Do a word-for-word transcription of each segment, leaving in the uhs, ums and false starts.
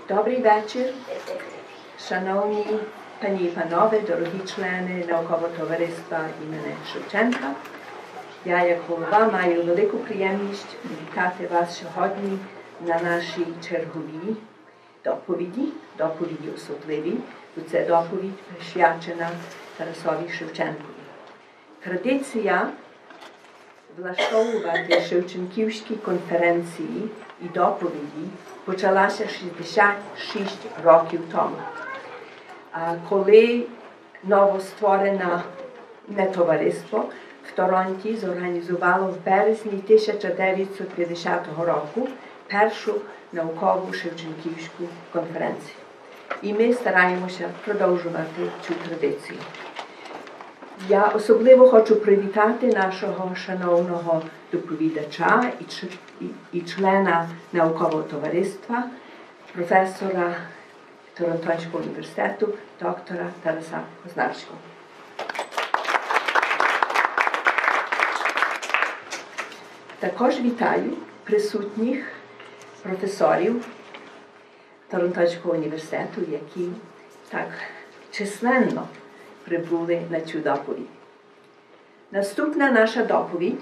Добрий вечір, шановні пані і панове, дорогі члени наукового товариства імені Шевченка. Я, як голова, маю велику приємність вітати вас сьогодні на нашій черговій доповіді, доповіді особливій, бо це доповідь присвячена Тарасові Шевченкові. Традиція влаштовувати Шевченківські конференції і доповіді почалася шістдесят шість років тому, коли новостворене товариство в Торонті зорганізувало в березні тисяча дев'ятсот п'ятдесятого року першу наукову Шевченківську конференцію. І ми стараємося продовжувати цю традицію. Я особливо хочу привітати нашого шановного доповідача і члена наукового товариства, професора Торонтонського університету, доктора Тараса Кознарського. Також вітаю присутніх професорів Торонтонського університету, які так численно прибули на цю доповідь. Наступна наша доповідь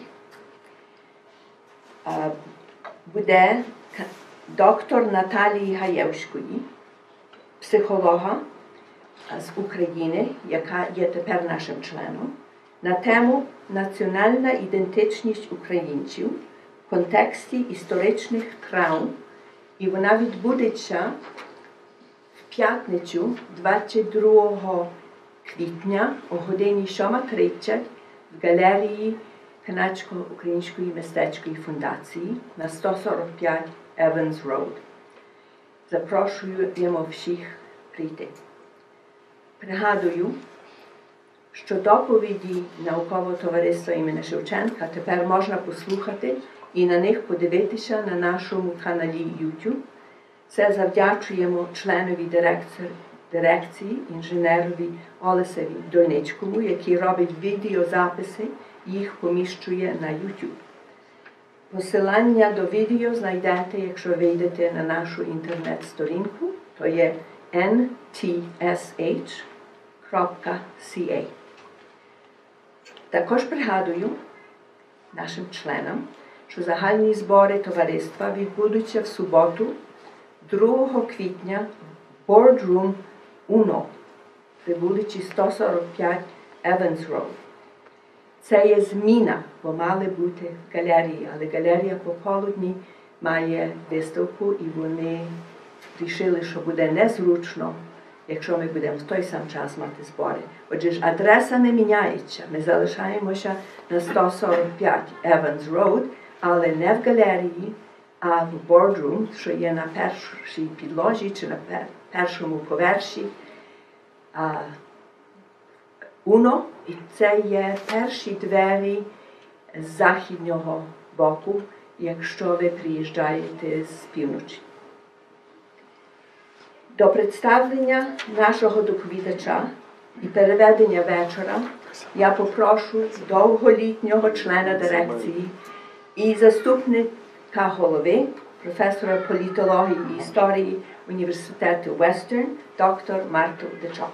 буде доктор Наталії Гаєвської, психолога з України, яка є тепер нашим членом, на тему «Національна ідентичність українців в контексті історичних травм», і вона відбудеться в п'ятницю двадцять другого квітня о годині сьома тридцять в галереї Канадсько-Української мистецької фундації на сто сорок п'ять Evans Road. Запрошуємо всіх прийти. Пригадую, що доповіді наукового товариства імені Шевченка тепер можна послухати і на них подивитися на нашому каналі YouTube. Це завдячуємо членові дирекції, інженерові Олесеві Дольничкому, який робить відеозаписи, їх поміщує на YouTube. Посилання до відео знайдете, якщо вийдете на нашу інтернет-сторінку, то є ен ті ес ейч крапка сі ей. Також пригадую нашим членам, що загальні збори товариства відбудуться в суботу, другого квітня, в Boardroom Uno, при вулиці сто сорок п'ять Evans Road. Це є зміна, бо мали бути в галереї, але галерея пополудні має виставку, і вони вирішили, що буде незручно, якщо ми будемо в той сам час мати збори. Отже ж, адреса не міняється. Ми залишаємося на сто сорок п'ять Evans Road, але не в галереї, а в Boardroom, що є на першій підложі чи на першому поверсі Uno, і це є перші двері з західнього боку, якщо ви приїжджаєте з півночі. До представлення нашого доповідача і переведення вечора я попрошу довголітнього члена дирекції і заступника голови, професора політології і історії університету Western, доктор Марту Дичок.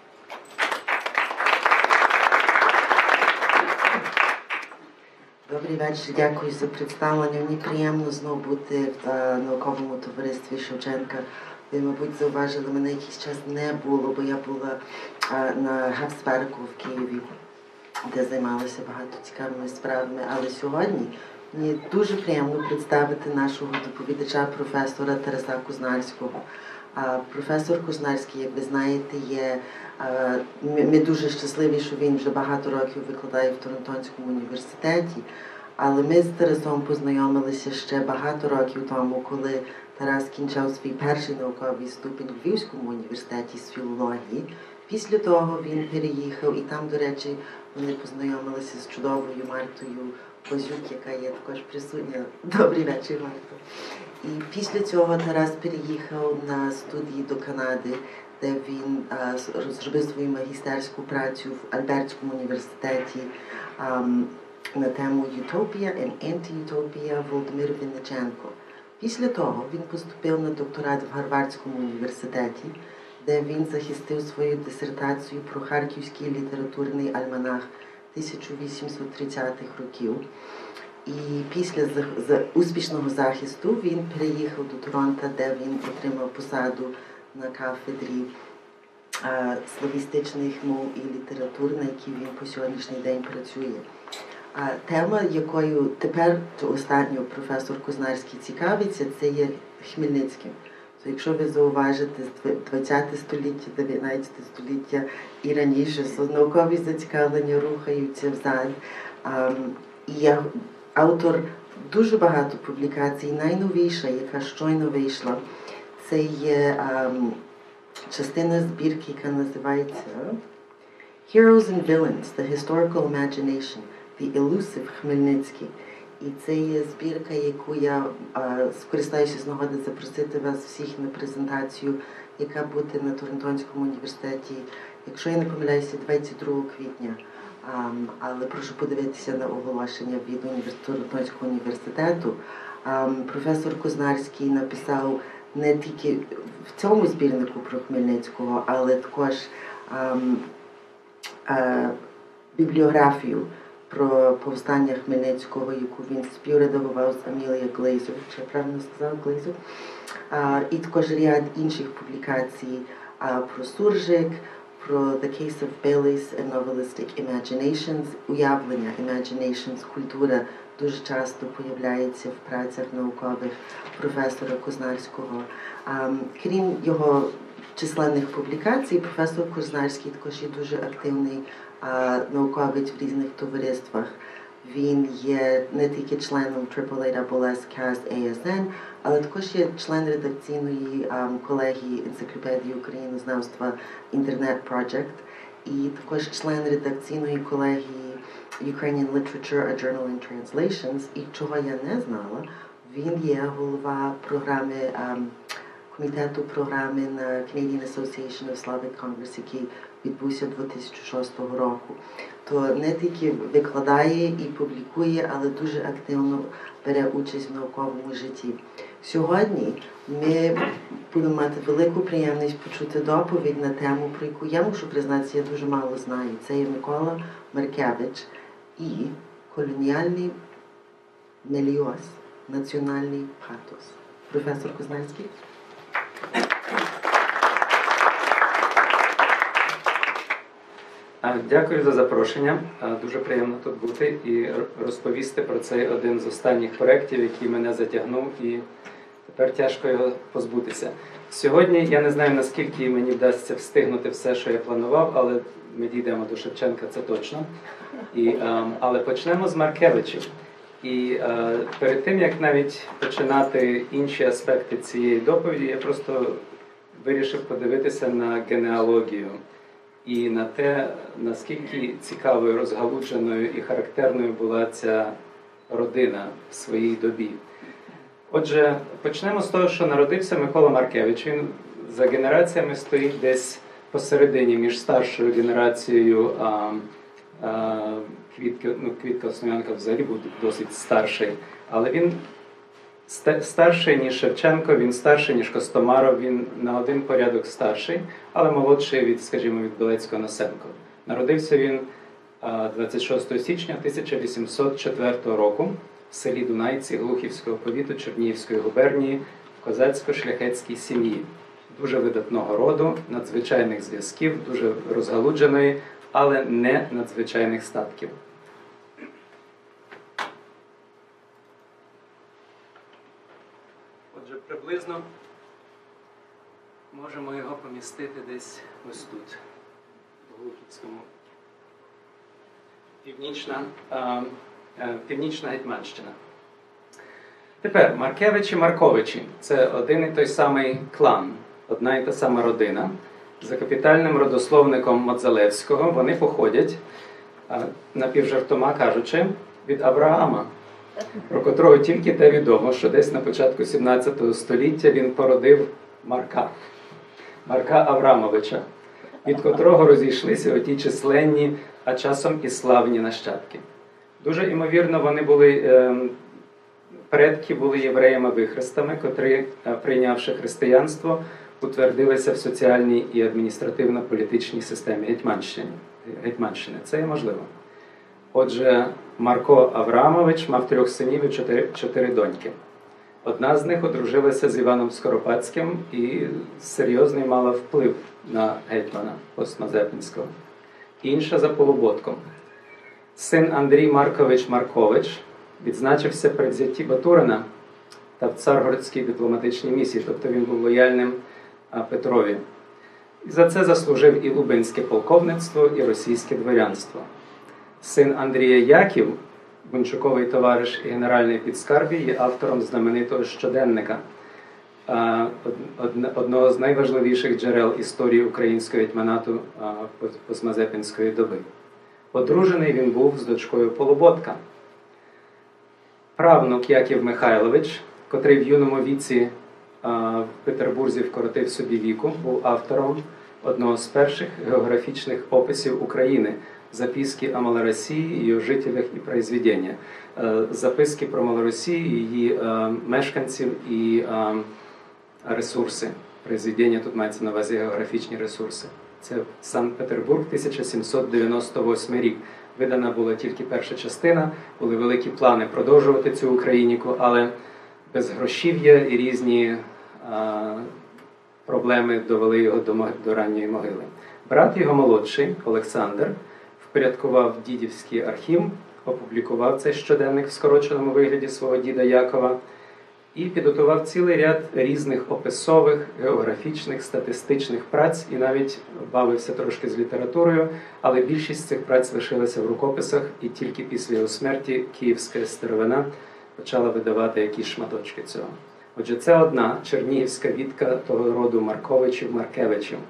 Добрий вечір, дякую за представлення. Мені приємно знову бути в науковому товаристві Шевченка. Ви, мабуть, зауважили, мене якийсь час не було, бо я була на Габсберку в Києві, де займалася багато цікавими справами. Але сьогодні мені дуже приємно представити нашого доповідача, професора Тараса Кознарського. Професор Кознарський, як ви знаєте, є, ми дуже щасливі, що він вже багато років викладає в Торонтонському університеті, але ми з Тарасом познайомилися ще багато років тому, коли Тарас кінчав свій перший науковий ступінь у Львівському університеті з філології. Після того він переїхав, і там, до речі, вони познайомилися з чудовою Мартою Козюк, яка є також присутня. Добрий вечір, Марто. І після цього Тарас переїхав на студії до Канади, де він зробив свою магістерську працю в Альбертському університеті um, на тему «Utopia and Anti-Utopia» Володимир Винниченко. Після того він поступив на докторат в Гарвардському університеті, де він захистив свою дисертацію про харківський літературний альманах тисяча вісімсот тридцятих років. І після успішного захисту він переїхав до Торонто, де він отримав посаду на кафедрі а, славістичних мов і літератур, на якій він по сьогоднішній день працює. А тема, якою тепер останньо професор Кознарський цікавиться, це є Хмельницьким. То якщо ви зауважите з двадцяте століття, дев'ятнадцяте століття і раніше, наукові зацікавлення рухаються взад. А, і я автор дуже багато публікацій. Найновіша, яка щойно вийшла, це є а, частина збірки, яка називається Heroes and Villains, The Historical Imagination, The Elusive Хмельницький. І це є збірка, яку я а, скористаюся з нагоди запросити вас всіх на презентацію, яка буде на Торонтонському університеті, якщо я не помиляюся, двадцять другого квітня. Um, але прошу подивитися на оголошення від Торонтонського університету. Um, професор Кознарський написав не тільки в цьому збірнику про Хмельницького, але також um, uh, бібліографію про повстання Хмельницького, яку він співредагував з Амілією Глейзер, чи я правильно сказав, Глейзер, uh, і також ряд інших публікацій uh, про Суржик, про The Case of Baileys and Novelistic Imaginations. Уявлення, imaginations, культура дуже часто появляється в працях наукових професора Кознарського. Um, крім його численних публікацій, професор Кознарський також є дуже активний uh, науковець в різних товариствах. Він є не тільки членом трипл ей дабл ес каст ей ес ен, але також є член редакційної um, колегії енциклопедії українознавства Internet Project і також член редакційної колегії Ukrainian Literature, A Journal in Translations. І чого я не знала, він є голова програми, um, комітету програми на Canadian Association of Slavic Congress, який відбувся дві тисячі шостого року. То не тільки викладає і публікує, але дуже активно бере участь в науковому житті. Сьогодні ми будемо мати велику приємність почути доповідь на тему, про яку я мушу признатися, я дуже мало знаю. Це є Mykola Markevych і колоніальний меліоз, національний патос. Професор Кознарський. Дякую за запрошення. Дуже приємно тут бути і розповісти про цей один з останніх проєктів, який мене затягнув, і тепер тяжко його позбутися. Сьогодні я не знаю, наскільки мені вдасться встигнути все, що я планував, але ми дійдемо до Шевченка, це точно. І, але почнемо з Маркевичів. І перед тим, як навіть починати інші аспекти цієї доповіді, я просто вирішив подивитися на генеалогію і на те, наскільки цікавою, розгалудженою і характерною була ця родина в своїй добі. Отже, почнемо з того, що народився Mykola Markevych. Він за генераціями стоїть десь посередині між старшою генерацією, а, а, Квітка, ну, Квітка Основ'янка взагалі був досить старший, але він старший, ніж Шевченко, він старший, ніж Костомаров, він на один порядок старший, але молодший від, скажімо, від Білецького Носенко. Народився він двадцять шостого січня тисяча вісімсот четвертого року в селі Дунайці Глухівського повіту Чернігівської губернії в козацько-шляхетській сім'ї. Дуже видатного роду, надзвичайних зв'язків, дуже розгалудженої, але не надзвичайних статків. Отже, приблизно можемо його помістити десь ось тут, в Глухівському. Північна, а, Північна Гетьманщина. Тепер, Маркевичі, Марковичі – це один і той самий клан, одна і та сама родина. За капітальним родословником Модзалевського вони походять, напівжартома кажучи, від Авраама, про котрого тільки те відомо, що десь на початку сімнадцятого століття він породив Марка, Марка Аврамовича, від котрого розійшлися оті численні, а часом і славні нащадки. Дуже ймовірно, вони були е, предки були євреями-вихрестами, котрі, прийнявши християнство, утвердилися в соціальній і адміністративно-політичній системі Гетьманщини. Гетьманщини. Це є можливо. Отже, Марко Аврамович мав трьох синів і чотири, чотири доньки. Одна з них одружилася з Іваном Скоропадським і серйозний мала вплив на гетьмана Постмазепинського. Інша за Полуботком. Син Андрій Маркович Маркович відзначився при взятті Батурина та в Царгородській дипломатичній місії, тобто він був лояльним Петрові. І за це заслужив і лубенське полковництво, і російське дворянство. Син Андрія Яків, Бунчуковий товариш і генеральний підскарбій, є автором знаменитого щоденника, одного з найважливіших джерел історії українського гетьманату постмазепинської доби. Одружений він був з дочкою Полуботка. Правнук Яків Михайлович, котрий в юному віці в Петербурзі вкоротив собі віку, був автором одного з перших географічних описів України «Записки о Малороссии, ее жителях і произведення». Записки про Малоросію, її мешканців і ресурси. Произведення тут мається на увазі географічні ресурси. Це Санкт-Петербург, тисяча сімсот дев'яносто восьмий рік. Видана була тільки перша частина, були великі плани продовжувати цю україніку, але безгрошів'я і різні а, проблеми довели його до, до ранньої могили. Брат його молодший, Олександр, впорядкував дідівський архів, опублікував цей щоденник в скороченому вигляді свого діда Якова і підготував цілий ряд різних описових, географічних, статистичних праць і навіть бавився трошки з літературою, але більшість цих праць лишилася в рукописах, і тільки після його смерті київська старовина почала видавати якісь шматочки цього. Отже, це одна чернігівська відка того роду Марковичів-Маркевичів.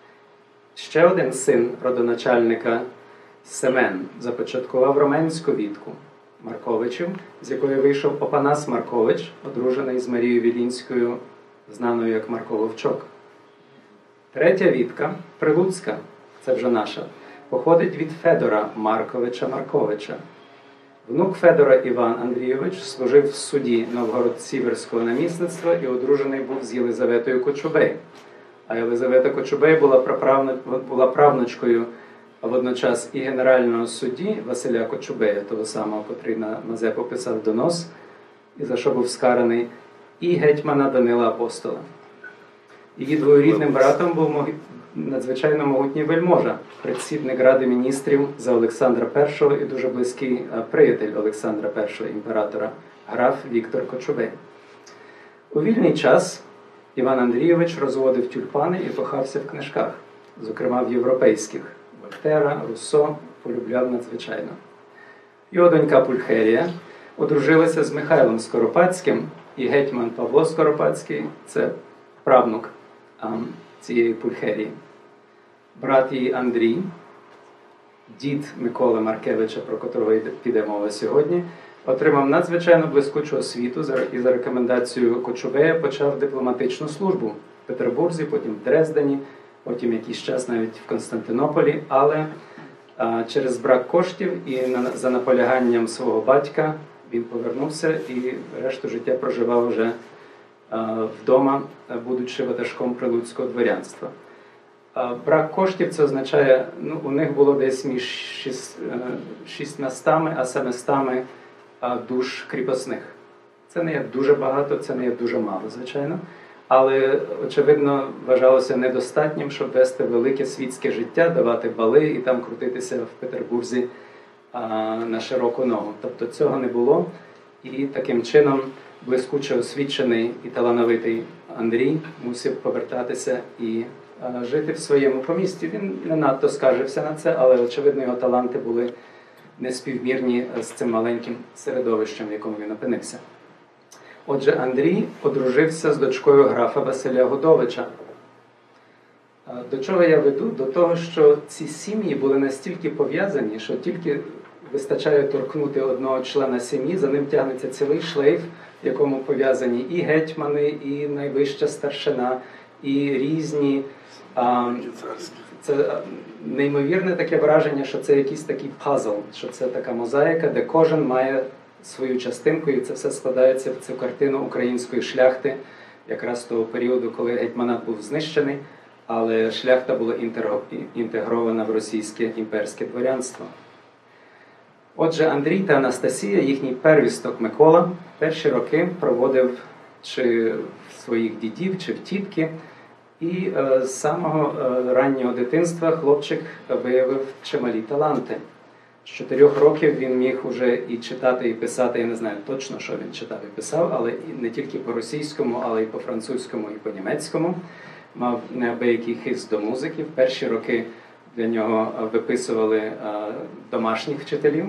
Ще один син родоначальника Семен започаткував роменську відку Марковичів, з якої вийшов Опанас Маркович, одружений з Марією Вілінською, знаною як Марко Вовчок. Третя відка, Прилуцька, це вже наша, походить від Федора Марковича Марковича. Внук Федора Іван Андрійович служив в суді Новгород-Сіверського намісництва і одружений був з Єлизаветою Кочубей. А Єлизавета Кочубей була, праправно, була правнучкою водночас і генерального судді Василя Кочубея, того самого, котрий на Мазепу писав донос, і за що був скараний, і гетьмана Данила Апостола. Її двоюрідним братом був надзвичайно могутній вельможа, предсідник Ради міністрів за Олександра Першого і дуже близький приятель Олександра Першого, імператора, граф Віктор Кочубей. У вільний час Іван Андрійович розводив тюльпани і кохався в книжках, зокрема в європейських. Вольтера, Руссо полюбляв надзвичайно. Його донька Пульхерія одружилася з Михайлом Скоропадським, і гетьман Павло Скоропадський – це правнук а, цієї Пульхерії. Брат її Андрій, дід Миколи Маркевича, про котрого піде мова сьогодні, отримав надзвичайно блискучу освіту і за рекомендацією Кочубея почав дипломатичну службу в Петербурзі, потім в Дрездені, потім якийсь час навіть в Константинополі, але а, через брак коштів і на, за наполяганням свого батька він повернувся і решту життя проживав вже а, вдома, будучи ватажком прилуцького дворянства. А, брак коштів – це означає, ну, у них було десь між шістнастами а семистами душ кріпосних. Це не є дуже багато, це не є дуже мало, звичайно. Але, очевидно, вважалося недостатнім, щоб вести велике світське життя, давати бали і там крутитися в Петербурзі а, на широку ногу. Тобто цього не було. І таким чином блискуче освічений і талановитий Андрій мусив повертатися і а, жити в своєму помісті. Він не надто скаржився на це, але, очевидно, його таланти були неспівмірні з цим маленьким середовищем, в якому він опинився. Отже, Андрій одружився з дочкою графа Василя Годовича. До чого я веду? До того, що ці сім'ї були настільки пов'язані, що тільки вистачає торкнути одного члена сім'ї, за ним тягнеться цілий шлейф, в якому пов'язані і гетьмани, і найвища старшина, і різні... А, це неймовірне таке враження, що це якийсь такий пазл, що це така мозаїка, де кожен має свою частинку, і це все складається в цю картину української шляхти, якраз того періоду, коли гетьманат був знищений, але шляхта була інтегрована в російське імперське дворянство. Отже, Андрій та Анастасія, їхній первісток Микола, перші роки проводив чи в своїх дідів, чи в тітки. І е, з самого е, раннього дитинства хлопчик виявив чималі таланти. З чотирьох років він міг уже і читати, і писати, я не знаю точно, що він читав і писав, але не тільки по-російському, але й по-французькому, і по-німецькому. Мав неабиякий хист до музики. В перші роки для нього виписували е, домашніх вчителів,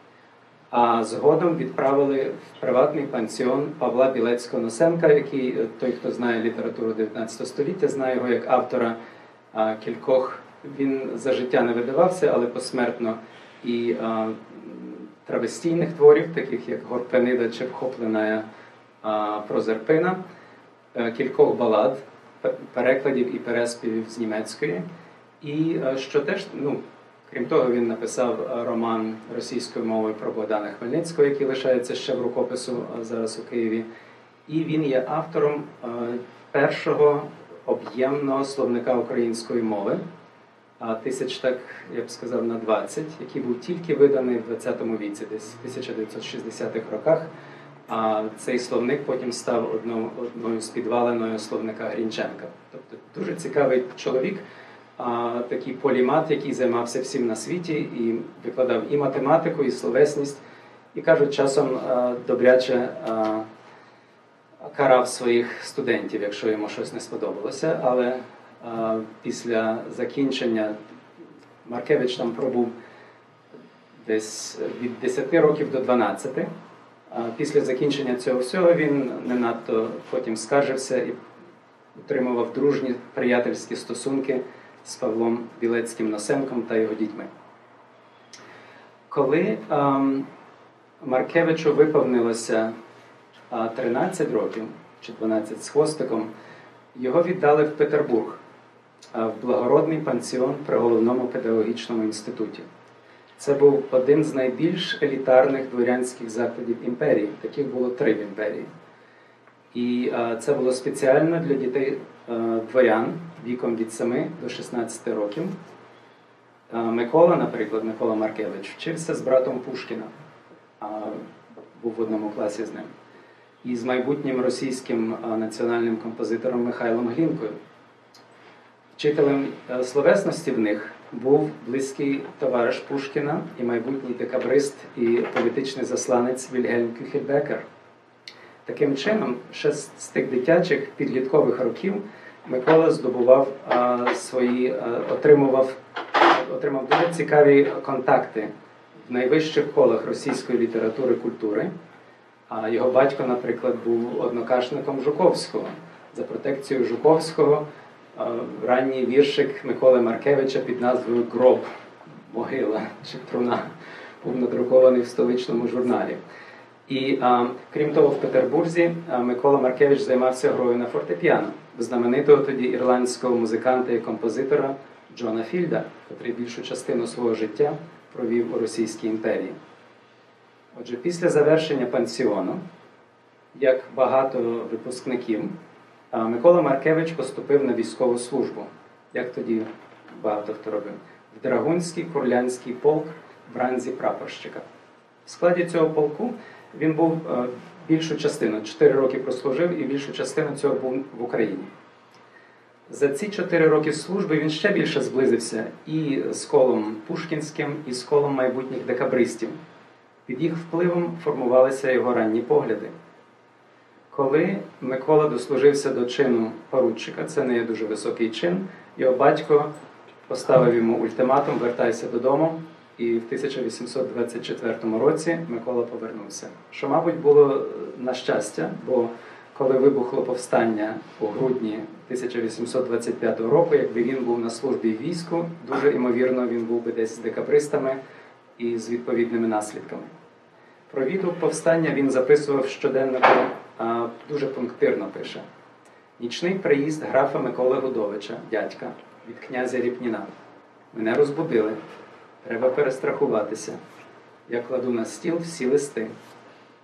а згодом відправили в приватний пансіон Павла Білецького-Носенка, який, той, хто знає літературу дев'ятнадцятого століття, знає його як автора а, кількох, він за життя не видавався, але посмертно і а, травестійних творів, таких як «Горпенида» чи «Вхоплена Прозерпина», а, кількох балад, перекладів і переспівів з німецької. І а, що теж, ну, крім того, він написав роман російською мовою про Богдана Хмельницького, який лишається ще в рукопису зараз у Києві. І він є автором першого об'ємного словника української мови, тисяч, так я б сказав, на двадцять, який був тільки виданий в двадцятому віці, десь в тисяча дев'ятсот шістдесятих роках. А цей словник потім став одною, одною з підваленою словника Грінченка. Тобто дуже цікавий чоловік, А, такий полімат, який займався всім на світі і викладав і математику, і словесність, і, кажуть, часом а, добряче а, карав своїх студентів, якщо йому щось не сподобалося. Але а, після закінчення Маркевич там пробув десь від десяти років до дванадцяти. А після закінчення цього всього він не надто потім скаржився і утримував дружні приятельські стосунки з Павлом Білецьким-Носенком та його дітьми. Коли ем, Маркевичу виповнилося е, тринадцять років, чи дванадцять з хвостиком, його віддали в Петербург, е, в благородний пансіон при Головному педагогічному інституті. Це був один з найбільш елітарних дворянських закладів імперії. Таких було три в імперії. І е, це було спеціально для дітей е, дворян віком від семи до шістнадцяти років. Е, Микола, наприклад, Микола Маркевич, вчився з братом Пушкіна, е, був в одному класі з ним, і з майбутнім російським е, національним композитором Михайлом Глінкою. Вчителем е, словесності в них був близький товариш Пушкіна і майбутній декабрист і політичний засланець Вільгельм Кюхельбекер. Таким чином, ще з тих дитячих підліткових років Микола здобував а, свої, а, отримував, отримав дуже цікаві контакти в найвищих колах російської літератури і культури. А його батько, наприклад, був однокашником Жуковського. За протекцією Жуковського а, ранній віршик Миколи Маркевича під назвою «Гроб», «Могила» чи «Труна» був надрукований в столичному журналі. І, а, крім того, в Петербурзі а, Микола Маркевич займався грою на фортепіано в знаменитого тоді ірландського музиканта і композитора Джона Фільда, який більшу частину свого життя провів у Російській імперії. Отже, після завершення пансіону, як багато випускників, а, Микола Маркевич поступив на військову службу, як тоді багато хто робив, в Драгунський курлянський полк в ранзі прапорщика. В складі цього полку він був більшу частину, чотири роки прослужив і більшу частину цього був в Україні. За ці чотири роки служби він ще більше зблизився і з колом пушкінським, і з колом майбутніх декабристів. Під їх впливом формувалися його ранні погляди. Коли Микола дослужився до чину поручика, це не є дуже високий чин, його батько поставив йому ультиматум «Вертайся додому», і в тисяча вісімсот двадцять четвертому році Микола повернувся. Що, мабуть, було на щастя, бо коли вибухло повстання у грудні тисяча вісімсот двадцять п'ятого року, якби він був на службі в війську, дуже ймовірно він був би десь з декабристами і з відповідними наслідками. Про відгук повстання він записував щоденнику, а дуже пунктирно пише. «Нічний приїзд графа Миколи Гудовича, дядька, від князя Ріпніна. Мене розбудили. Треба перестрахуватися. Я кладу на стіл всі листи.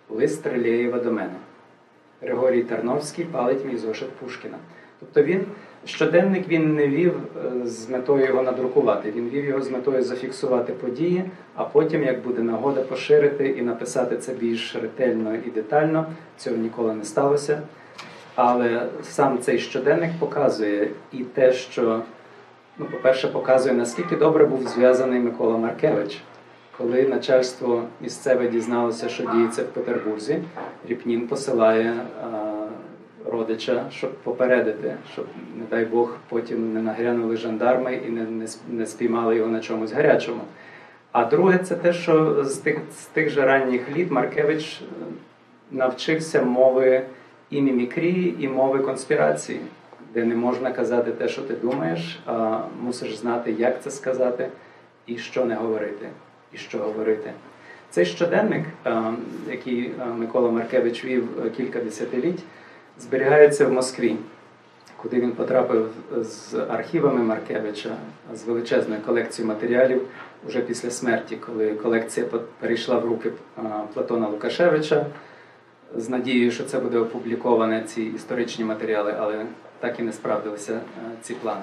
Лист Рилєєва до мене. Григорій Тарновський палить мій зошит Пушкіна. Тобто він, щоденник він не вів з метою його надрукувати, він вів його з метою зафіксувати події, а потім, як буде нагода, поширити і написати це більш ретельно і детально. Цього ніколи не сталося. Але сам цей щоденник показує і те, що, ну, по-перше, показує, наскільки добре був зв'язаний Микола Маркевич. Коли начальство місцеве дізналося, що діється в Петербурзі, Ріпнін посилає а, родича, щоб попередити, щоб, не дай Бог, потім не нагрянули жандарми і не, не, не спіймали його на чомусь гарячому. А друге, це те, що з тих, з тих же ранніх літ Маркевич навчився мови і мімікрії, і мови конспірації, де не можна казати те, що ти думаєш, а мусиш знати, як це сказати і що не говорити, і що говорити. Цей щоденник, який Микола Маркевич вів кілька десятиліть, зберігається в Москві, куди він потрапив з архівами Маркевича, з величезною колекцією матеріалів уже після смерті, коли колекція перейшла в руки Платона Лукашевича, з надією, що це буде опубліковане, ці історичні матеріали, але так і не справдилися ці плани.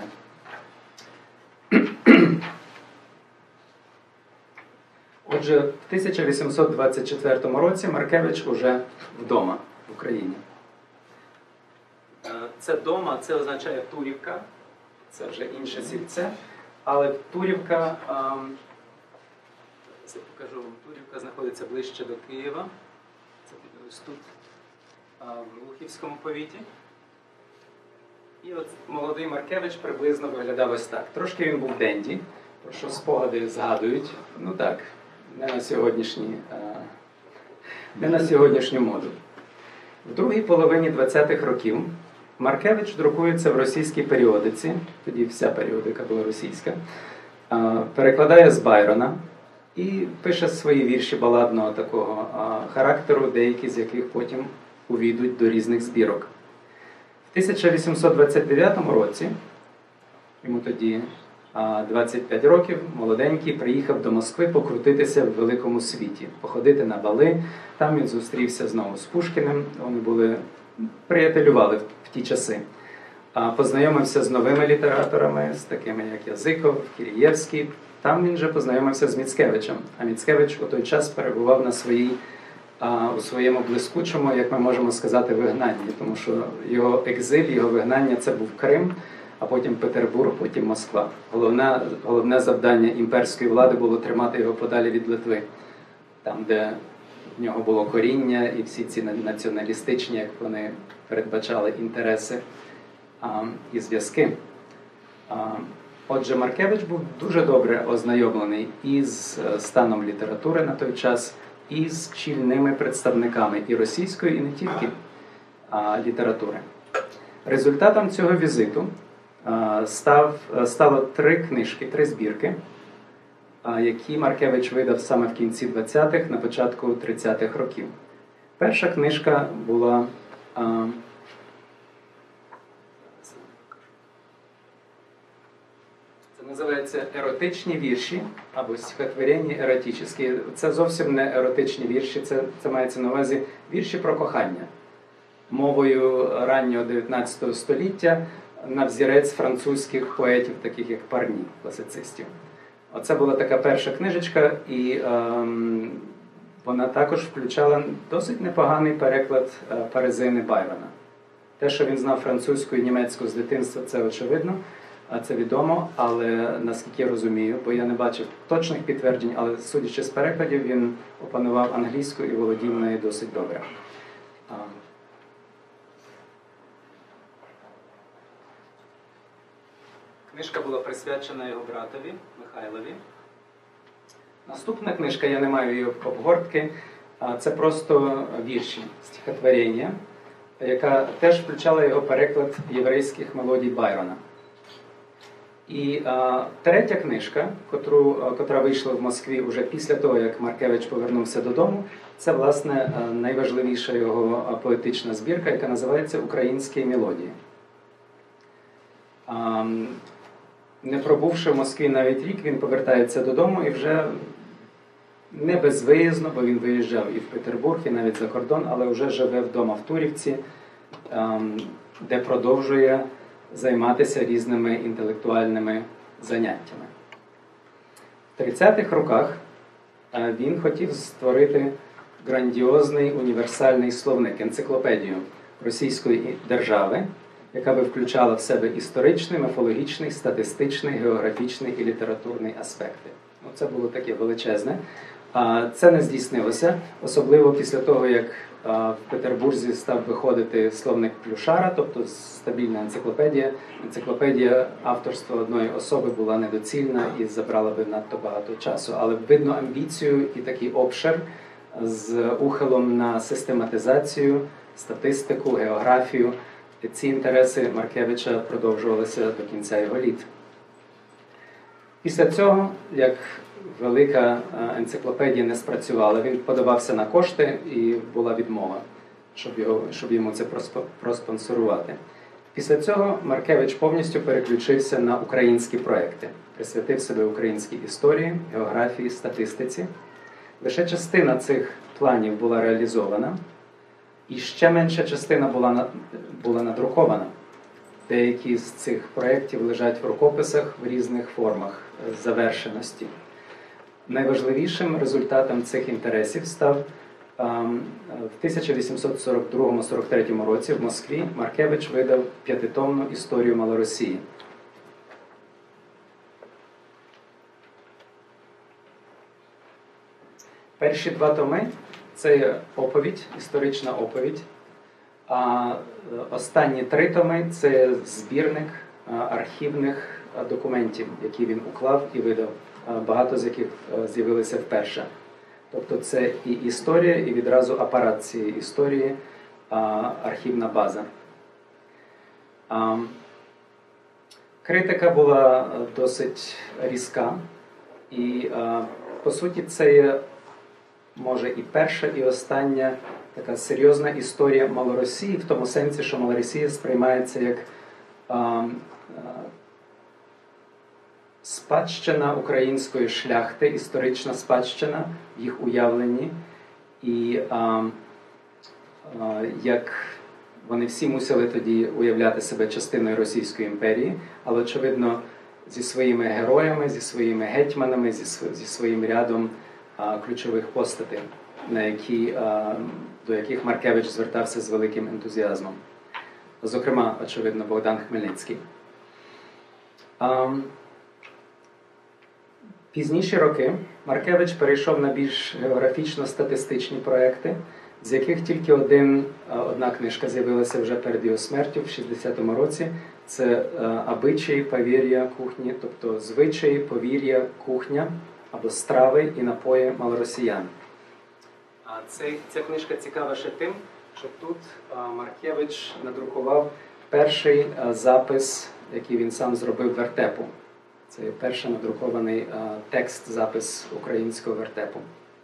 Отже, в тисяча вісімсот двадцять четвертому році Маркевич уже вдома в Україні. Це дома, це означає Турівка, це вже інше сільце, але Турівка, це покажу вам, Турівка знаходиться ближче до Києва, це ось тут, в Глухівському повіті. І от молодий Маркевич приблизно виглядав ось так. Трошки він був денді, про що спогади згадують, ну так, не на сьогоднішні, не на сьогоднішню моду. В другій половині двадцятих років Маркевич друкується в російській періодиці, тоді вся періодика була російська, перекладає з Байрона і пише свої вірші баладного такого характеру, деякі з яких потім увійдуть до різних збірок. В тисяча вісімсот двадцять дев'ятому році, йому тоді двадцять п'ять років, молоденький, приїхав до Москви покрутитися в великому світі, походити на бали. Там він зустрівся знову з Пушкіним, вони були, приятелювали в ті часи. Познайомився з новими літераторами, з такими як Язиков, Кірієвський. Там він вже познайомився з Міцкевичем. А Міцкевич у той час перебував на своїй, у своєму блискучому, як ми можемо сказати, вигнанні. Тому що його екзиль, його вигнання – це був Крим, а потім Петербург, потім Москва. Головне, головне завдання імперської влади було тримати його подалі від Литви, там, де в нього було коріння і всі ці націоналістичні, як вони передбачали, інтереси а, і зв'язки. А, отже, Маркевич був дуже добре ознайомлений із станом літератури на той час, і з чільними представниками і російської, і не тільки а, літератури. Результатом цього візиту Став, стало три книжки, три збірки, які Маркевич видав саме в кінці двадцятих, на початку тридцятих років. Перша книжка була це називається «Еротичні вірші» або «Стихотворення еротичні». Це зовсім не еротичні вірші, це, це мається на увазі вірші про кохання. Мовою раннього дев'ятнадцятого століття, на взірець французьких поетів, таких як Парні, класицистів. Оце була така перша книжечка, і ем, вона також включала досить непоганий переклад е, Паризини Байрона. Те, що він знав французьку і німецьку з дитинства, це очевидно, а це відомо, але наскільки я розумію, бо я не бачив точних підтверджень, але судячи з перекладів, він опанував англійську і володів нею досить добре. Книжка була присвячена його братові Михайлові. Наступна книжка, я не маю її обгортки, це просто вірші, стихотворення, яка теж включала його переклад єврейських мелодій Байрона. І а, третя книжка, котру, котра вийшла в Москві вже після того, як Маркевич повернувся додому, це, власне, найважливіша його поетична збірка, яка називається «Українські мелодії». А, не пробувши в Москві навіть рік, він повертається додому і вже не безвиїзно, бо він виїжджав і в Петербург, і навіть за кордон, але вже живе вдома в Турівці, де продовжує займатися різними інтелектуальними заняттями. В тридцятих роках він хотів створити грандіозний універсальний словник, енциклопедію російської держави, яка би включала в себе історичний, міфологічний, статистичний, географічний і літературний аспекти. Ну, це було таке величезне. Це не здійснилося, особливо після того, як в Петербурзі став виходити словник Плюшара, тобто стабільна енциклопедія. Енциклопедія авторства одної особи була недоцільна і забрала би надто багато часу. Але видно амбіцію і такий обшир з ухилом на систематизацію, статистику, географію. І ці інтереси Маркевича продовжувалися до кінця його літ. Після цього, як велика енциклопедія не спрацювала, він подавався на кошти і була відмова, щоб, його, щоб йому це проспонсорувати. Після цього Маркевич повністю переключився на українські проекти, присвятив себе українській історії, географії, статистиці. Лише частина цих планів була реалізована, і ще менша частина була, була надрукована. Деякі з цих проєктів лежать в рукописах в різних формах завершеності. Найважливішим результатом цих інтересів став в тисяча вісімсот сорок другому сорок третьому році в Москві Маркевич видав п'ятитомну історію Малоросії. Перші два томи – це оповідь, історична оповідь, а останні три томи – це збірник архівних документів, які він уклав і видав, багато з яких з'явилися вперше. Тобто це і історія, і відразу апарат цієї історії, архівна база. Критика була досить різка, і, по суті, це є, може, і перша, і остання така серйозна історія Малоросії, в тому сенсі, що Малоросія сприймається як а, а, спадщина української шляхти, історична спадщина в їх уявленні, і а, а, як вони всі мусили тоді уявляти себе частиною Російської імперії, але, очевидно, зі своїми героями, зі своїми гетьманами, зі, зі своїм рядом а, ключових постатей, на які, а, до яких Маркевич звертався з великим ентузіазмом. Зокрема, очевидно, Богдан Хмельницький. А, пізніші роки Маркевич перейшов на більш географічно-статистичні проекти, з яких тільки один, одна книжка з'явилася вже перед його смертю в шістдесятому році. Це «Обичаї, повір'я, кухні», тобто звичаї, повір'я, кухня або страви і напої малоросіян. Цей, ця книжка цікава ще тим, що тут Маркевич надрукував перший запис, який він сам зробив вертепу. Це перший надрукований текст-запис українського вертепу.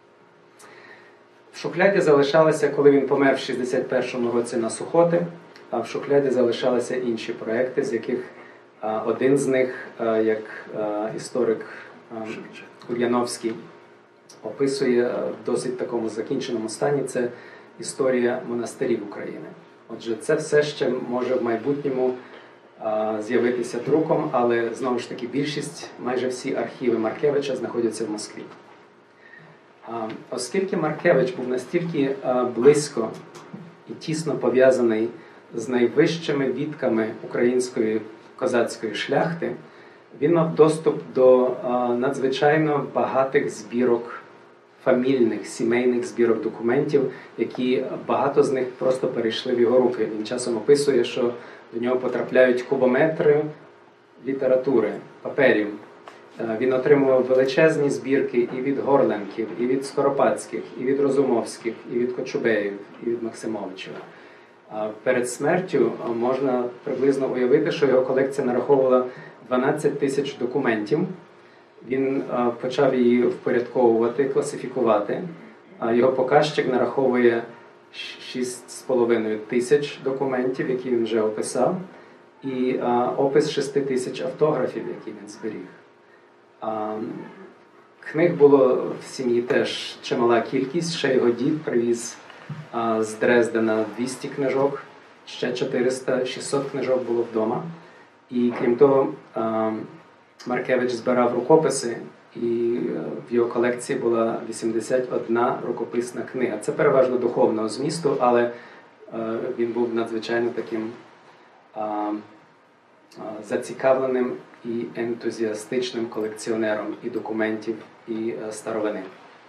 В шухляді залишалося, коли він помер в шістдесят першому році на сухоти, а в шухляді залишалися інші проекти, з яких один з них, як історик Ур'яновський описує в досить такому закінченому стані, це історія монастирів України. Отже, це все ще може в майбутньому з'явитися друком, але, знову ж таки, більшість, майже всі архіви Маркевича знаходяться в Москві. Оскільки Маркевич був настільки близько і тісно пов'язаний з найвищими відками української козацької шляхти, він мав доступ до надзвичайно багатих збірок, фамільних, сімейних збірок документів, які багато з них просто перейшли в його руки. Він часом описує, що до нього потрапляють кубометри літератури, паперів. Він отримував величезні збірки і від Горленків, і від Скоропадських, і від Розумовських, і від Кочубеїв, і від Максимовичів. Перед смертю можна приблизно уявити, що його колекція нараховувала дванадцять тисяч документів. Він почав її впорядковувати, класифікувати. Його показчик нараховує шість з половиною тисяч документів, які він вже описав, і опис шести тисяч автографів, які він зберіг. Книг було в сім'ї теж чимала кількість, ще його дід привіз а, з Дрездена двісті книжок, ще чотириста шістсот книжок було вдома. І крім того, а, Маркевич збирав рукописи, і в його колекції була вісімдесят одна рукописна книга. Це переважно духовного змісту, але а, він був надзвичайно таким а, а, зацікавленим і ентузіастичним колекціонером і документів, і старовини.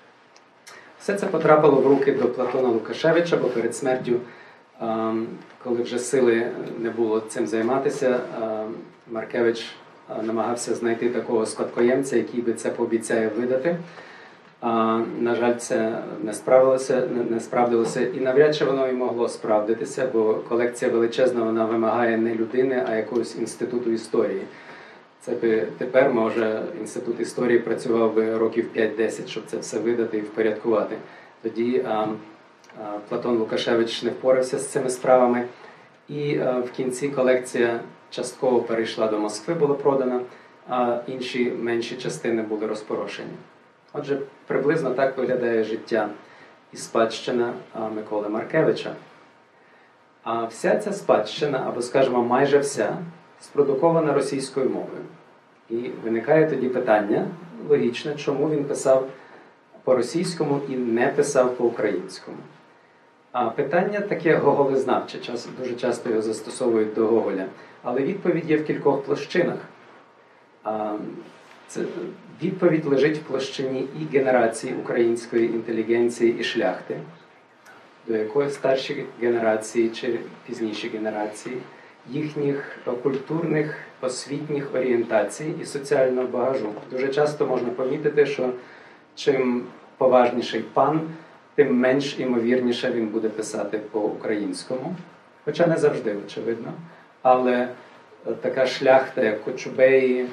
Все це потрапило в руки до Платона Лукашевича, бо перед смертю, коли вже сили не було цим займатися, Маркевич намагався знайти такого спадкоємця, який би це пообіцяє видати. На жаль, це не справилося, не справдилося, і навряд чи воно і могло справдитися, бо колекція величезна, вона вимагає не людини, а якогось інституту історії. Це би тепер, може, Інститут історії працював би років п'ять-десять, щоб це все видати і впорядкувати. Тоді а, а, Платон Лукашевич не впорався з цими справами, і а, в кінці колекція частково перейшла до Москви, була продана, а інші менші частини були розпорошені. Отже, приблизно так виглядає життя і спадщина а, Миколи Маркевича. А вся ця спадщина, або, скажімо, майже вся, спродукована російською мовою. І виникає тоді питання логічне, чому він писав по-російському і не писав по-українському. А питання таке гоголезнавче, дуже часто його застосовують до Гоголя. Але відповідь є в кількох площинах. А, це, відповідь лежить в площині і генерації української інтелігенції і шляхти, до якої старші генерації чи пізніші генерації, їхніх культурних, освітніх орієнтацій і соціального багажу. Дуже часто можна помітити, що чим поважніший пан, тим менш імовірніше він буде писати по-українському. Хоча не завжди, очевидно. Але така шляхта, як Кочубеї,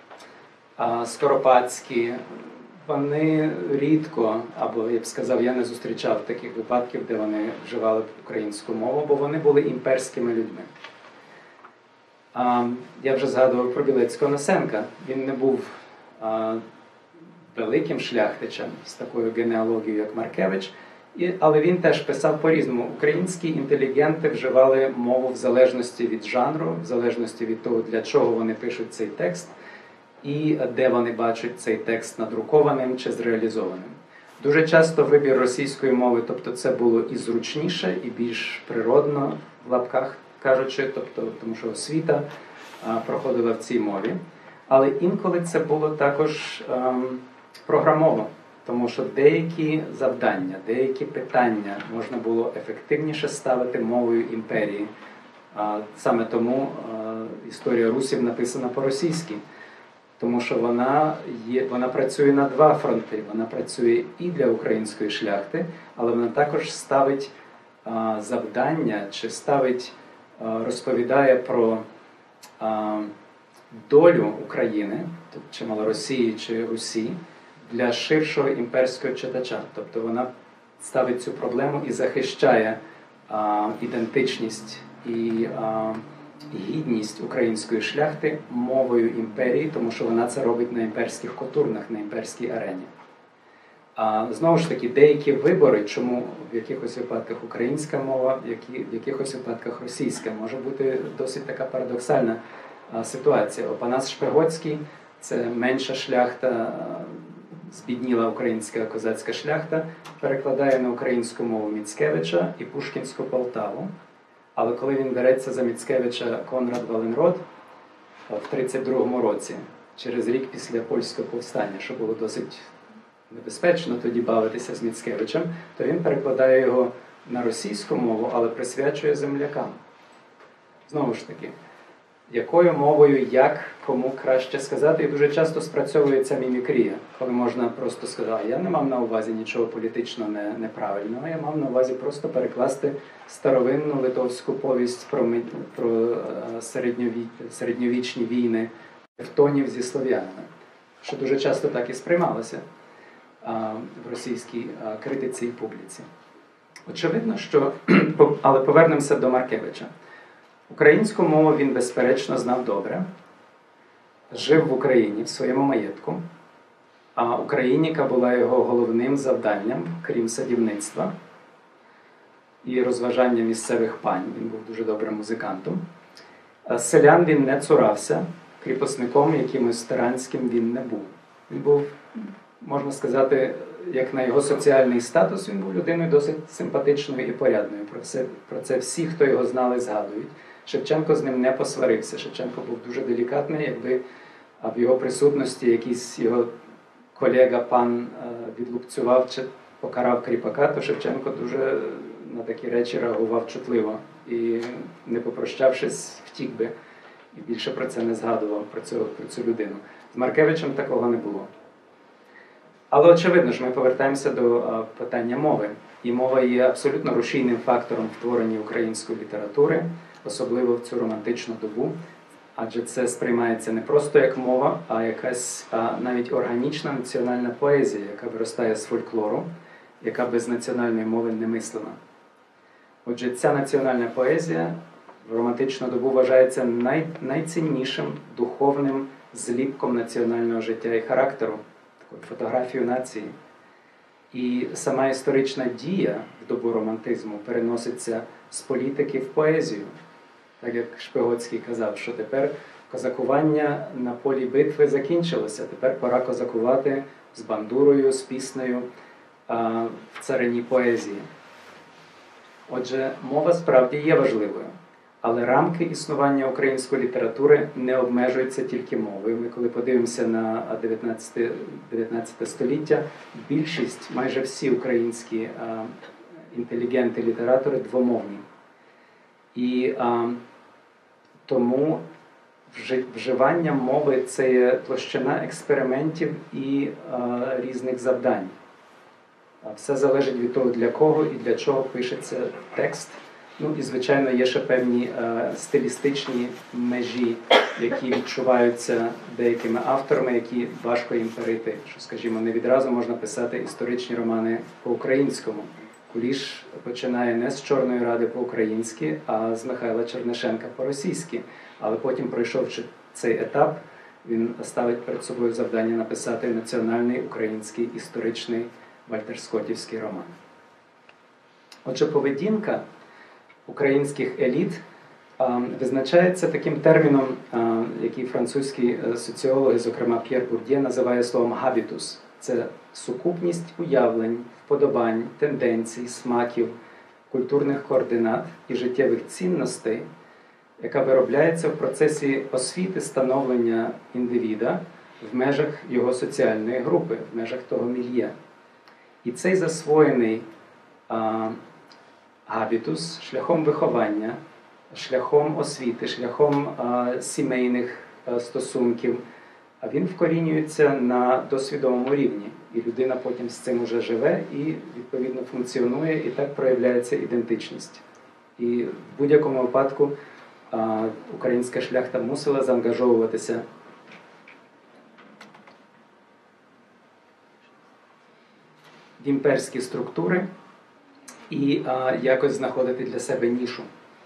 Скоропадські, вони рідко, або, я б сказав, я не зустрічав таких випадків, де вони вживали українську мову, бо вони були імперськими людьми. А, я вже згадував про Білецького Насенка. Він не був а, великим шляхтичем з такою генеалогією, як Маркевич, і, але він теж писав по-різному. Українські інтелігенти вживали мову в залежності від жанру, в залежності від того, для чого вони пишуть цей текст, і де вони бачать цей текст надрукованим чи зреалізованим. Дуже часто вибір російської мови, тобто це було і зручніше, і більш природно, в лапках кажучи, тобто, тому що освіта а, проходила в цій мові. Але інколи це було також а, програмово, тому що деякі завдання, деякі питання можна було ефективніше ставити мовою імперії. А, саме тому а, історія русів написана по-російськи. Тому що вона, є, вона працює на два фронти. Вона працює і для української шляхти, але вона також ставить а, завдання, чи ставить, а, розповідає про а, долю України, чи Малоросії, чи Русі, для ширшого імперського читача. Тобто вона ставить цю проблему і захищає а, ідентичність і а, гідність української шляхти мовою імперії, тому що вона це робить на імперських котурнах, на імперській арені. А знову ж таки, деякі вибори, чому в якихось випадках українська мова, в, які, в якихось випадках російська, може бути досить така парадоксальна а, ситуація. Опанас Шпигоцький – це менша шляхта, збідніла українська козацька шляхта, перекладає на українську мову Міцкевича і Пушкінську Полтаву. Але коли він береться за Міцкевича Конрад Валенрод в тридцять другому році, через рік після польського повстання, що було досить небезпечно тоді бавитися з Міцкевичем, то він перекладає його на російську мову, але присвячує землякам. Знову ж таки, якою мовою, як, кому краще сказати, і дуже часто спрацьовує ця мімікрія, коли можна просто сказати, я не мав на увазі нічого політично не, неправильного, я мав на увазі просто перекласти старовинну литовську повість про, про середньові, середньовічні війни тевтонів зі слов'янами, що дуже часто так і сприймалося а, в російській а, критиці і публіці. Очевидно, що, але повернемося до Маркевича. Українську мову він, безперечно, знав добре, жив в Україні, в своєму маєтку, А україніка була його головним завданням, крім садівництва і розважання місцевих пань. Він був дуже добрим музикантом. Селян він не цурався, кріпосником якимось тиранським він не був. Він був, можна сказати, як на його соціальний статус, він був людиною досить симпатичною і порядною. Про це, про це всі, хто його знали, згадують. Шевченко з ним не посварився. Шевченко був дуже делікатний, якби в його присутності якийсь його колега, пан відлупцював чи покарав кріпака, то Шевченко дуже на такі речі реагував чутливо і, не попрощавшись, втік би. І більше про це не згадував, про цю, про цю людину. З Маркевичем такого не було. Але очевидно ж, ми повертаємося до а, питання мови. І мова є абсолютно рушійним фактором в творенні української літератури, особливо в цю романтичну добу. Адже це сприймається не просто як мова, а якась а, навіть органічна національна поезія, яка виростає з фольклору, яка без національної мови не мислена. Отже, ця національна поезія в романтичну добу вважається най, найціннішим духовним зліпком національного життя і характеру, такою фотографією нації. І сама історична дія в добу романтизму переноситься з політики в поезію. Так як Шпигоцький казав, що тепер козакування на полі битви закінчилося, тепер пора козакувати з бандурою, з піснею а, в царині поезії. Отже, мова справді є важливою, але рамки існування української літератури не обмежуються тільки мовою. Ми коли подивимося на дев'ятнадцяте століття, більшість, майже всі українські а, інтелігенти, літератори двомовні. І а, тому вживання мови – це є площина експериментів і а, різних завдань. Все залежить від того, для кого і для чого пишеться текст. Ну і, звичайно, є ще певні а, стилістичні межі, які відчуваються деякими авторами, які важко їм перейти. Що, скажімо, не відразу можна писати історичні романи по-українському. Куліш починає не з Чорної Ради по-українськи, а з Михайла Чернишенка по-російськи. Але потім, пройшовши цей етап, він ставить перед собою завдання написати національний український історичний вальтерскотівський роман. Отже, поведінка українських еліт а, визначається таким терміном, а, який французькі соціологи, зокрема П'єр Бурдє, називає словом «габітус». Це сукупність уявлень, вподобань, тенденцій, смаків, культурних координат і життєвих цінностей, яка виробляється в процесі освіти становлення індивіда в межах його соціальної групи, в межах того мільє. І цей засвоєний а, габітус шляхом виховання, шляхом освіти, шляхом а, сімейних а, стосунків, а він вкорінюється на досвідомому рівні. І людина потім з цим уже живе і, відповідно, функціонує, і так проявляється ідентичність. І в будь-якому випадку а, українська шляхта мусила заангажовуватися в імперські структури і а, якось знаходити для себе нішу.